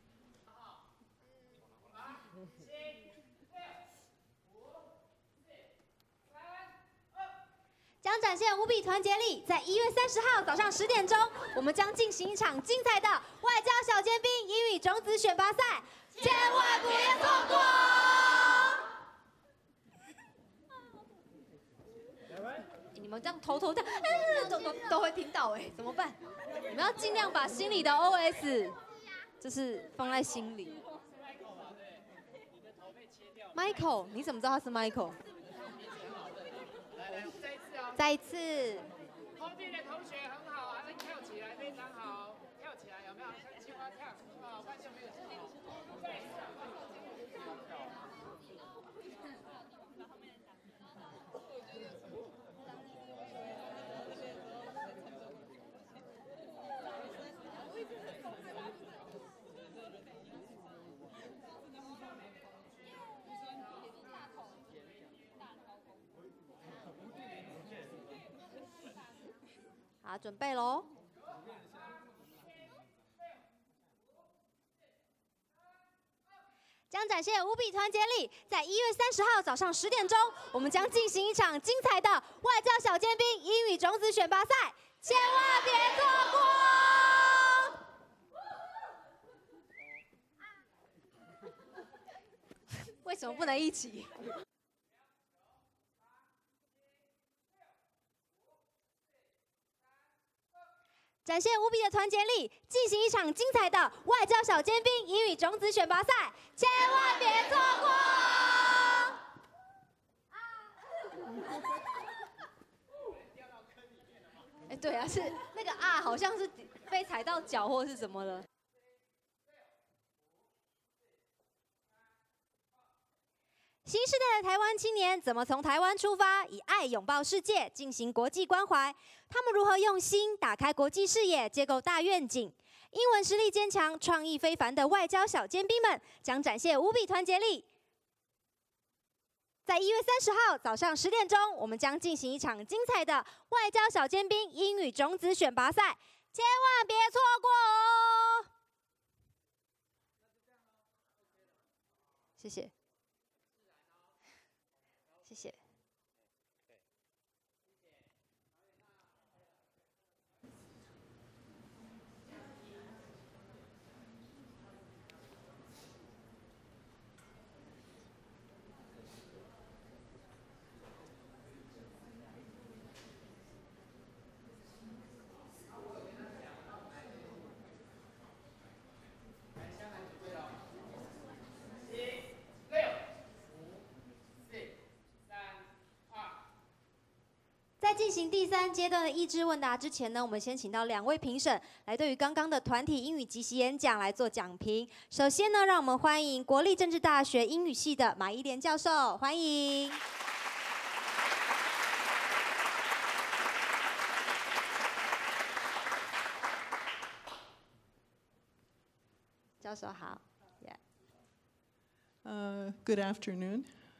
Speaker 1: 将展现无比团结力。在1月30号早上10点钟，我们将进行一场精彩的外交小尖兵英语种子选拔赛，千万不要错过！你们这样偷偷这样，都会听到哎，怎么办？你们要尽量把心里的 OS， 就是放在心里。Michael， 你怎么知道他是 Michael？ 再一次。
Speaker 11: 后面的同学很好，还能跳起来，非常好，跳起来有没有？像青蛙跳，哦，完全没有错。
Speaker 1: 好，准备喽！将展现无比团结力。在1月30号早上10点钟，我们将进行一场精彩的外交小尖兵英语种子选拔赛，千万别错过！为什么不能一起？展现无比的团结力，进行一场精彩的外交小尖兵英语种子选拔赛，千万别错过！哎，对啊，是那个啊，好像是被踩到脚或是什么了。新时代的台湾青年怎么从台湾出发，以爱拥抱世界，进行国际关怀？他们如何用心打开国际视野，建构大愿景？英文实力坚强、创意非凡的外交小尖兵们将展现无比团结力。在1月30号早上10点钟，我们将进行一场精彩的外交小尖兵英语种子选拔赛，千万别错过哦！谢谢。谢谢。在进行第3阶段的益智问答之前呢，我们先请到2位评审来对于刚刚的团体英语即席演讲来做讲评。首先呢，让我们欢迎国立政治大学英语系的马伊莲教授，欢迎。教授好。
Speaker 17: Good afternoon.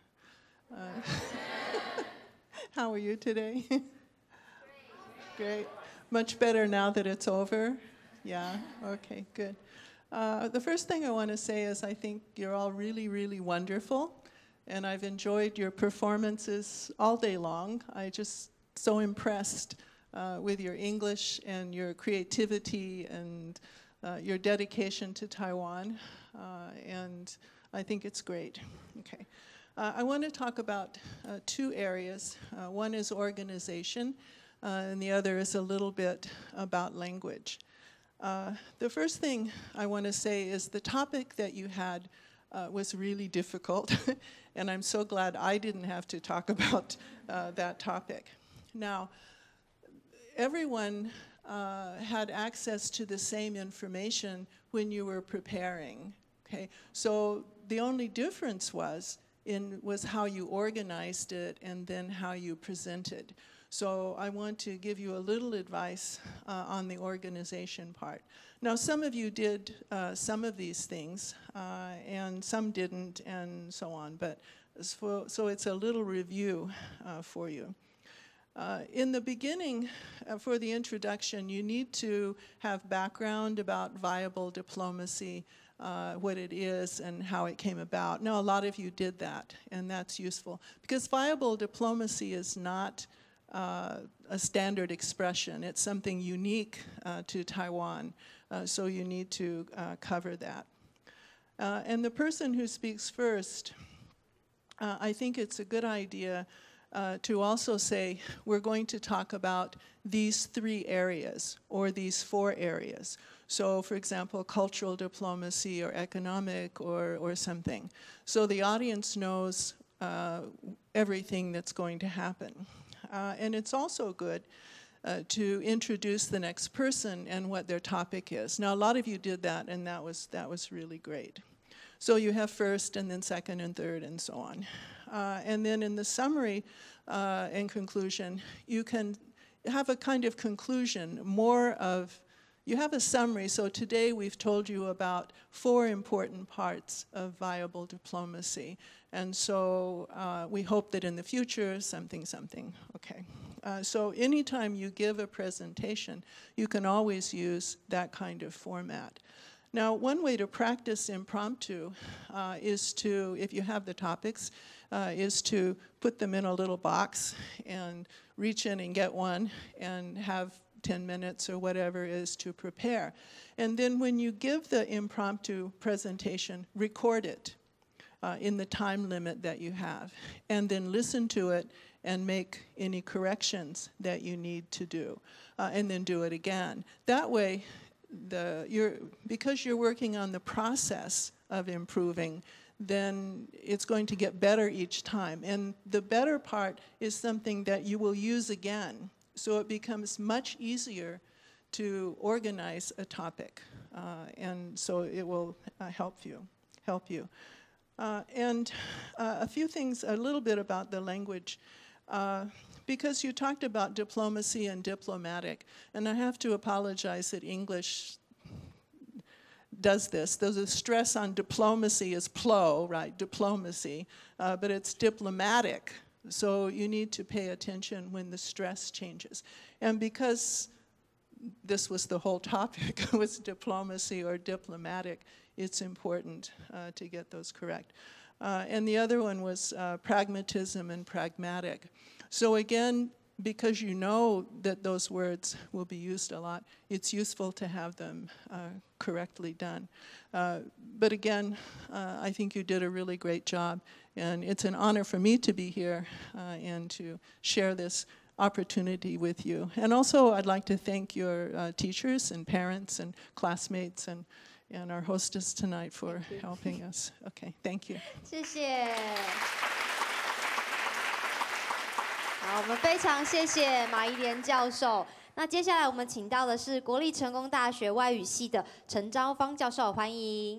Speaker 17: How are you today? Great. Much better now that it's over? Yeah, okay, good. The first thing I want to say is I think you're all really, really wonderful, and I've enjoyed your performances all day long. I'm just so impressed with your English and your creativity and your dedication to Taiwan, and I think it's great. Okay. I want to talk about 2 areas. One is organization, and the other is a little bit about language. The first thing I want to say is the topic that you had was really difficult, and I'm so glad I didn't have to talk about that topic. Now, everyone had access to the same information when you were preparing. Okay, so the only difference was how you organized it and then how you presented. So I want to give you a little advice on the organization part. Now, some of you did some of these things, and some didn't, and so on. But so it's a little review for you. In the beginning, for the introduction, you need to have background about viable diplomacy, what it is and how it came about. Now, a lot of you did that, and that's useful, because viable diplomacy is not a standard expression. It's something unique to Taiwan, so you need to cover that. And the person who speaks first, I think it's a good idea to also say, we're going to talk about these 3 areas or these 4 areas. So, for example, cultural diplomacy or economic or something. So the audience knows everything that's going to happen. And it's also good to introduce the next person and what their topic is. Now, a lot of you did that, and that was really great. So you have first and then second and third and so on. And then in the summary and conclusion, you can have a kind of conclusion, more of, you have a summary. So today we've told you about 4 important parts of viable diplomacy. And so we hope that in the future, something, okay. So anytime you give a presentation, you can always use that kind of format. Now, one way to practice impromptu is to, if you have the topics, is to put them in a little box and reach in and get one and have 10 minutes or whatever it is to prepare. And then when you give the impromptu presentation, record it in the time limit that you have, and then listen to it and make any corrections that you need to do, and then do it again. That way, because you're working on the process of improving, then it's going to get better each time. And the better part is something that you will use again. So it becomes much easier to organize a topic. And so it will help you. And a few things, a little bit about the language. Because you talked about diplomacy and diplomatic, and I have to apologize that English does this. There's a stress on diplomacy is plo, right, diplomacy, but it's diplomatic. So you need to pay attention when the stress changes. And because this was the whole topic, was diplomacy or diplomatic, it's important to get those correct. And the other one was pragmatism and pragmatic. So again, because you know that those words will be used a lot, it's useful to have them correctly done. But again, I think you did a really great job, and it's an honor for me to be here and to share this opportunity with you. And also, I'd like to thank your teachers and parents and classmates and our hostess tonight for helping us. Okay, thank you.
Speaker 1: 谢谢。好，我们非常谢谢马宜莲教授。那接下来我们请到的是国立成功大学外语系的陈昭芳教授，欢迎。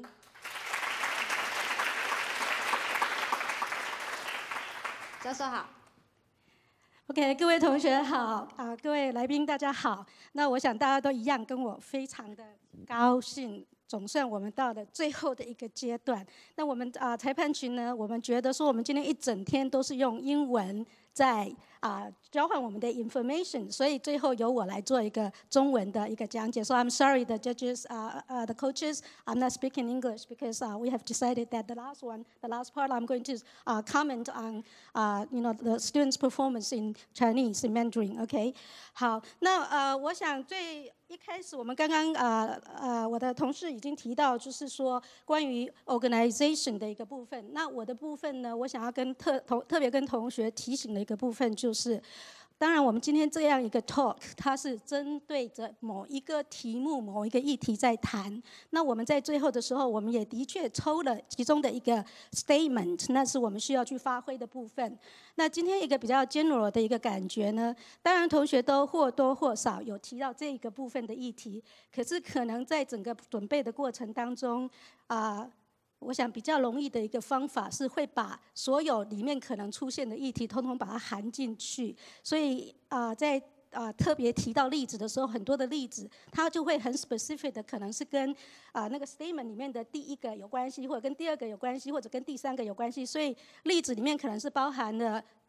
Speaker 1: 教授好。
Speaker 16: OK， 各位同学好各位来宾大家好。那我想大家都一样，跟我非常的高兴。总算我们到了最后的一个阶段。那我们裁判群呢，我们觉得说我们今天一整天都是用英文在交换我们的 information， 所以最后由我来做一个中文的一个讲解。So I'm sorry, the judges, the coaches, I'm not speaking English because we have decided that the last part, I'm going to comment on, the students' performance in Chinese, in Mandarin. OK， 好，那我想一开始我们刚刚我的同事已经提到，就是说关于 organization 的一个部分。那我的部分呢，我想要特别跟同学提醒的一个部分就是，当然我们今天这样一个 talk， 它是针对着某一个题目、某一个议题在谈。那我们在最后的时候，我们也的确抽了其中的一个 statement， 那是我们需要去发挥的部分。那今天一个比较 general 的一个感觉呢，当然同学都或多或少有提到这个部分的议题，可是可能在整个准备的过程当中，我想比较容易的一个方法是会把所有里面可能出现的议题，通通把它含进去。所以在特别提到例子的时候，很多的例子它就会很 specific 的，可能是跟那个 statement 里面的第一个有关系，或者跟第二个有关系，或者跟第三个有关系。所以例子里面可能是包含了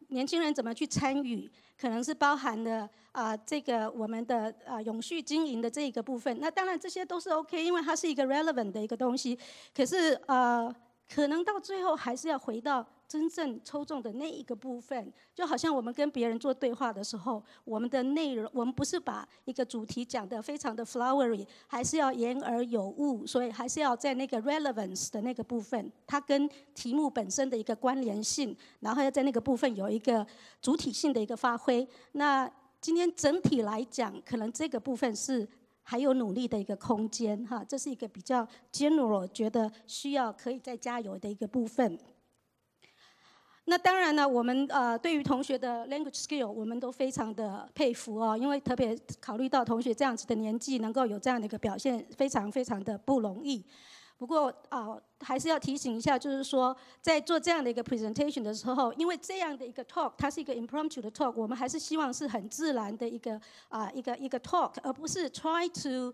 Speaker 16: 年轻人怎么去参与，可能是包含了这个我们的永续经营的这一个部分。那当然这些都是 OK， 因为它是一个 relevant 的一个东西。可是可能到最后还是要回到真正抽中的那一个部分，就好像我们跟别人做对话的时候，我们的内容，我们不是把一个主题讲得非常的 flowery， 还是要言而有物，所以还是要在那个 relevance 的那个部分，它跟题目本身的一个关联性，然后要在那个部分有一个主体性的一个发挥。那今天整体来讲，可能这个部分是还有努力的一个空间哈，这是一个比较 general 觉得需要可以再加油的一个部分。那当然呢，我们对于同学的 language skill， 我们都非常的佩服哦，因为特别考虑到同学这样子的年纪，能够有这样的一个表现，非常非常的不容易。不过还是要提醒一下，就是说在做这样的一个 presentation 的时候，因为这样的一个 talk， 它是一个 impromptu 的 talk， 我们还是希望是很自然的一个talk， 而不是 try to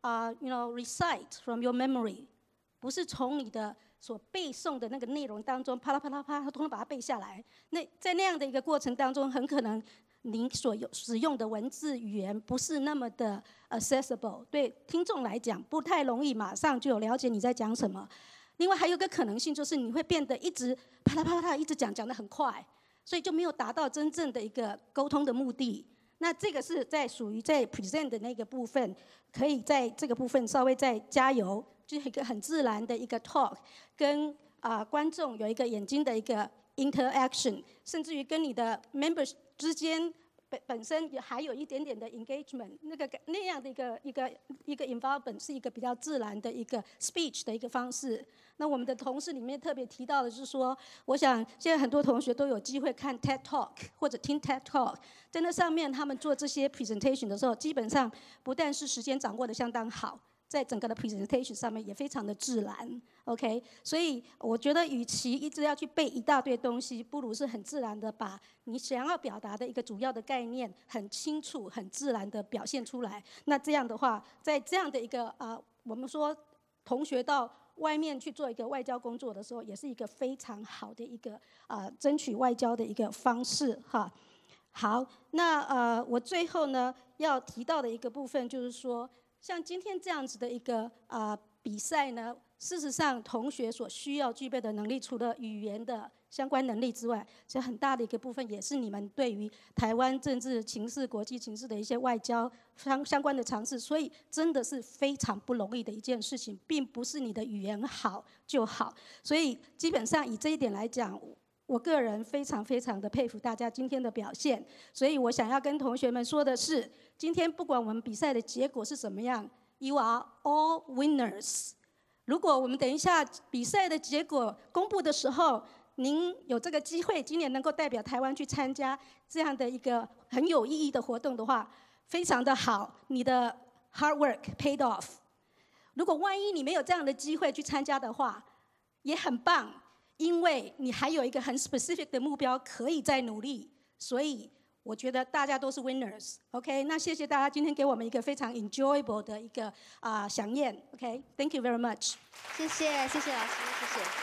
Speaker 16: recite from your memory， 不是从你的所背诵的那个内容当中，啪啦啪啦啪，通通把它背下来。那在那样的一个过程当中，很可能您所使用的文字语言不是那么的 accessible， 对听众来讲不太容易马上就有了解你在讲什么。另外还有一个可能性就是你会变得一直啪啦啪啦啪一直讲得很快，所以就没有达到真正的一个沟通的目的。那这个是属于在 present 的那个部分，可以在这个部分稍微再加油，就是一个很自然的一个 talk， 跟观众有一个眼睛的一个 interaction， 甚至于跟你的 members 之间本身也还有一点点的 engagement， 那样的一个 involvement 是一个比较自然的一个 speech 的一个方式。那我们的同事里面特别提到的是说，我想现在很多同学都有机会看 TED Talk 或者听 TED Talk， 在那上面他们做这些 presentation 的时候，基本上不但是时间掌握得相当好，在整个的 presentation 上面也非常的自然 ，OK， 所以我觉得与其一直要去背一大堆东西，不如是很自然的把你想要表达的一个主要的概念很清楚、很自然的表现出来。那这样的话，在这样的一个我们说同学到外面去做一个外交工作的时候，也是一个非常好的一个争取外交的一个方式哈。好，那我最后呢要提到的一个部分就是说，像今天这样子的一个比赛呢，事实上同学所需要具备的能力，除了语言的相关能力之外，其实很大的一个部分也是你们对于台湾政治情势、国际情势的一些外交相关的尝试，所以真的是非常不容易的一件事情，并不是你的语言好就好。所以基本上以这一点来讲，我个人非常非常的佩服大家今天的表现。所以我想要跟同学们说的是，今天不管我们比赛的结果是怎么样 ，You are all winners。如果我们等一下比赛的结果公布的时候，您有这个机会，今年能够代表台湾去参加这样的一个很有意义的活动的话，非常的好，你的 hard work paid off。如果万一你没有这样的机会去参加的话，也很棒，因为你还有一个很 specific 的目标可以再努力，所以我觉得大家都是 winners。OK， 那谢谢大家今天给我们一个非常 enjoyable 的一个飨宴。OK，Thank you very much。
Speaker 1: 谢谢，谢谢老师，谢谢。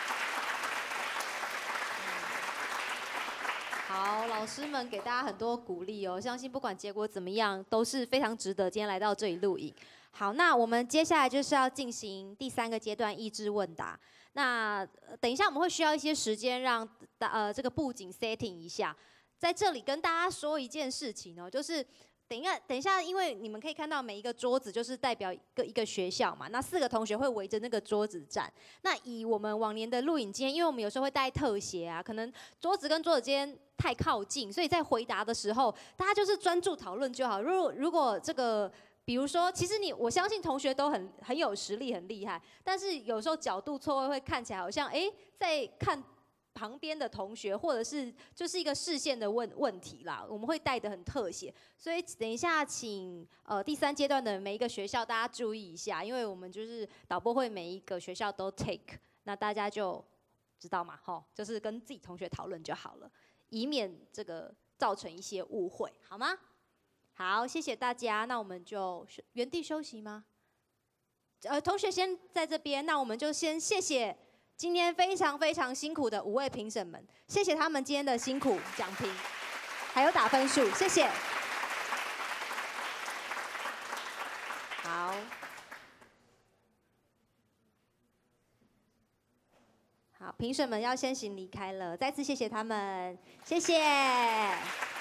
Speaker 1: 好，老师们给大家很多鼓励哦，相信不管结果怎么样，都是非常值得今天来到这里录影。好，那我们接下来就是要进行第3个阶段益智问答。那等一下我们会需要一些时间让这个布景 setting 一下。在这里跟大家说一件事情哦，就是等一下，因为你们可以看到每一个桌子就是代表一个学校嘛，那4个同学会围着那个桌子站。那以我们往年的录影经验，因为我们有时候会带特写啊，可能桌子跟桌子之间太靠近，所以在回答的时候，大家就是专注讨论就好。如果这个，比如说，其实我相信同学都很有实力，很厉害，但是有时候角度错位会看起来好像在看旁边的同学，或者是就是一个视线的问题啦，我们会带得很特写，所以等一下请第3阶段的每一个学校大家注意一下，因为我们就是导播会每一个学校都 take， 那大家就知道嘛，就是跟自己同学讨论就好了，以免这个造成一些误会，好吗？好，谢谢大家，那我们就原地休息吗？同学先在这边，那我们就先谢谢今天非常非常辛苦的5位评审们，谢谢他们今天的辛苦讲评，还有打分数，谢谢。好。 好，评审们要先行离开了，再次谢谢他们，谢谢。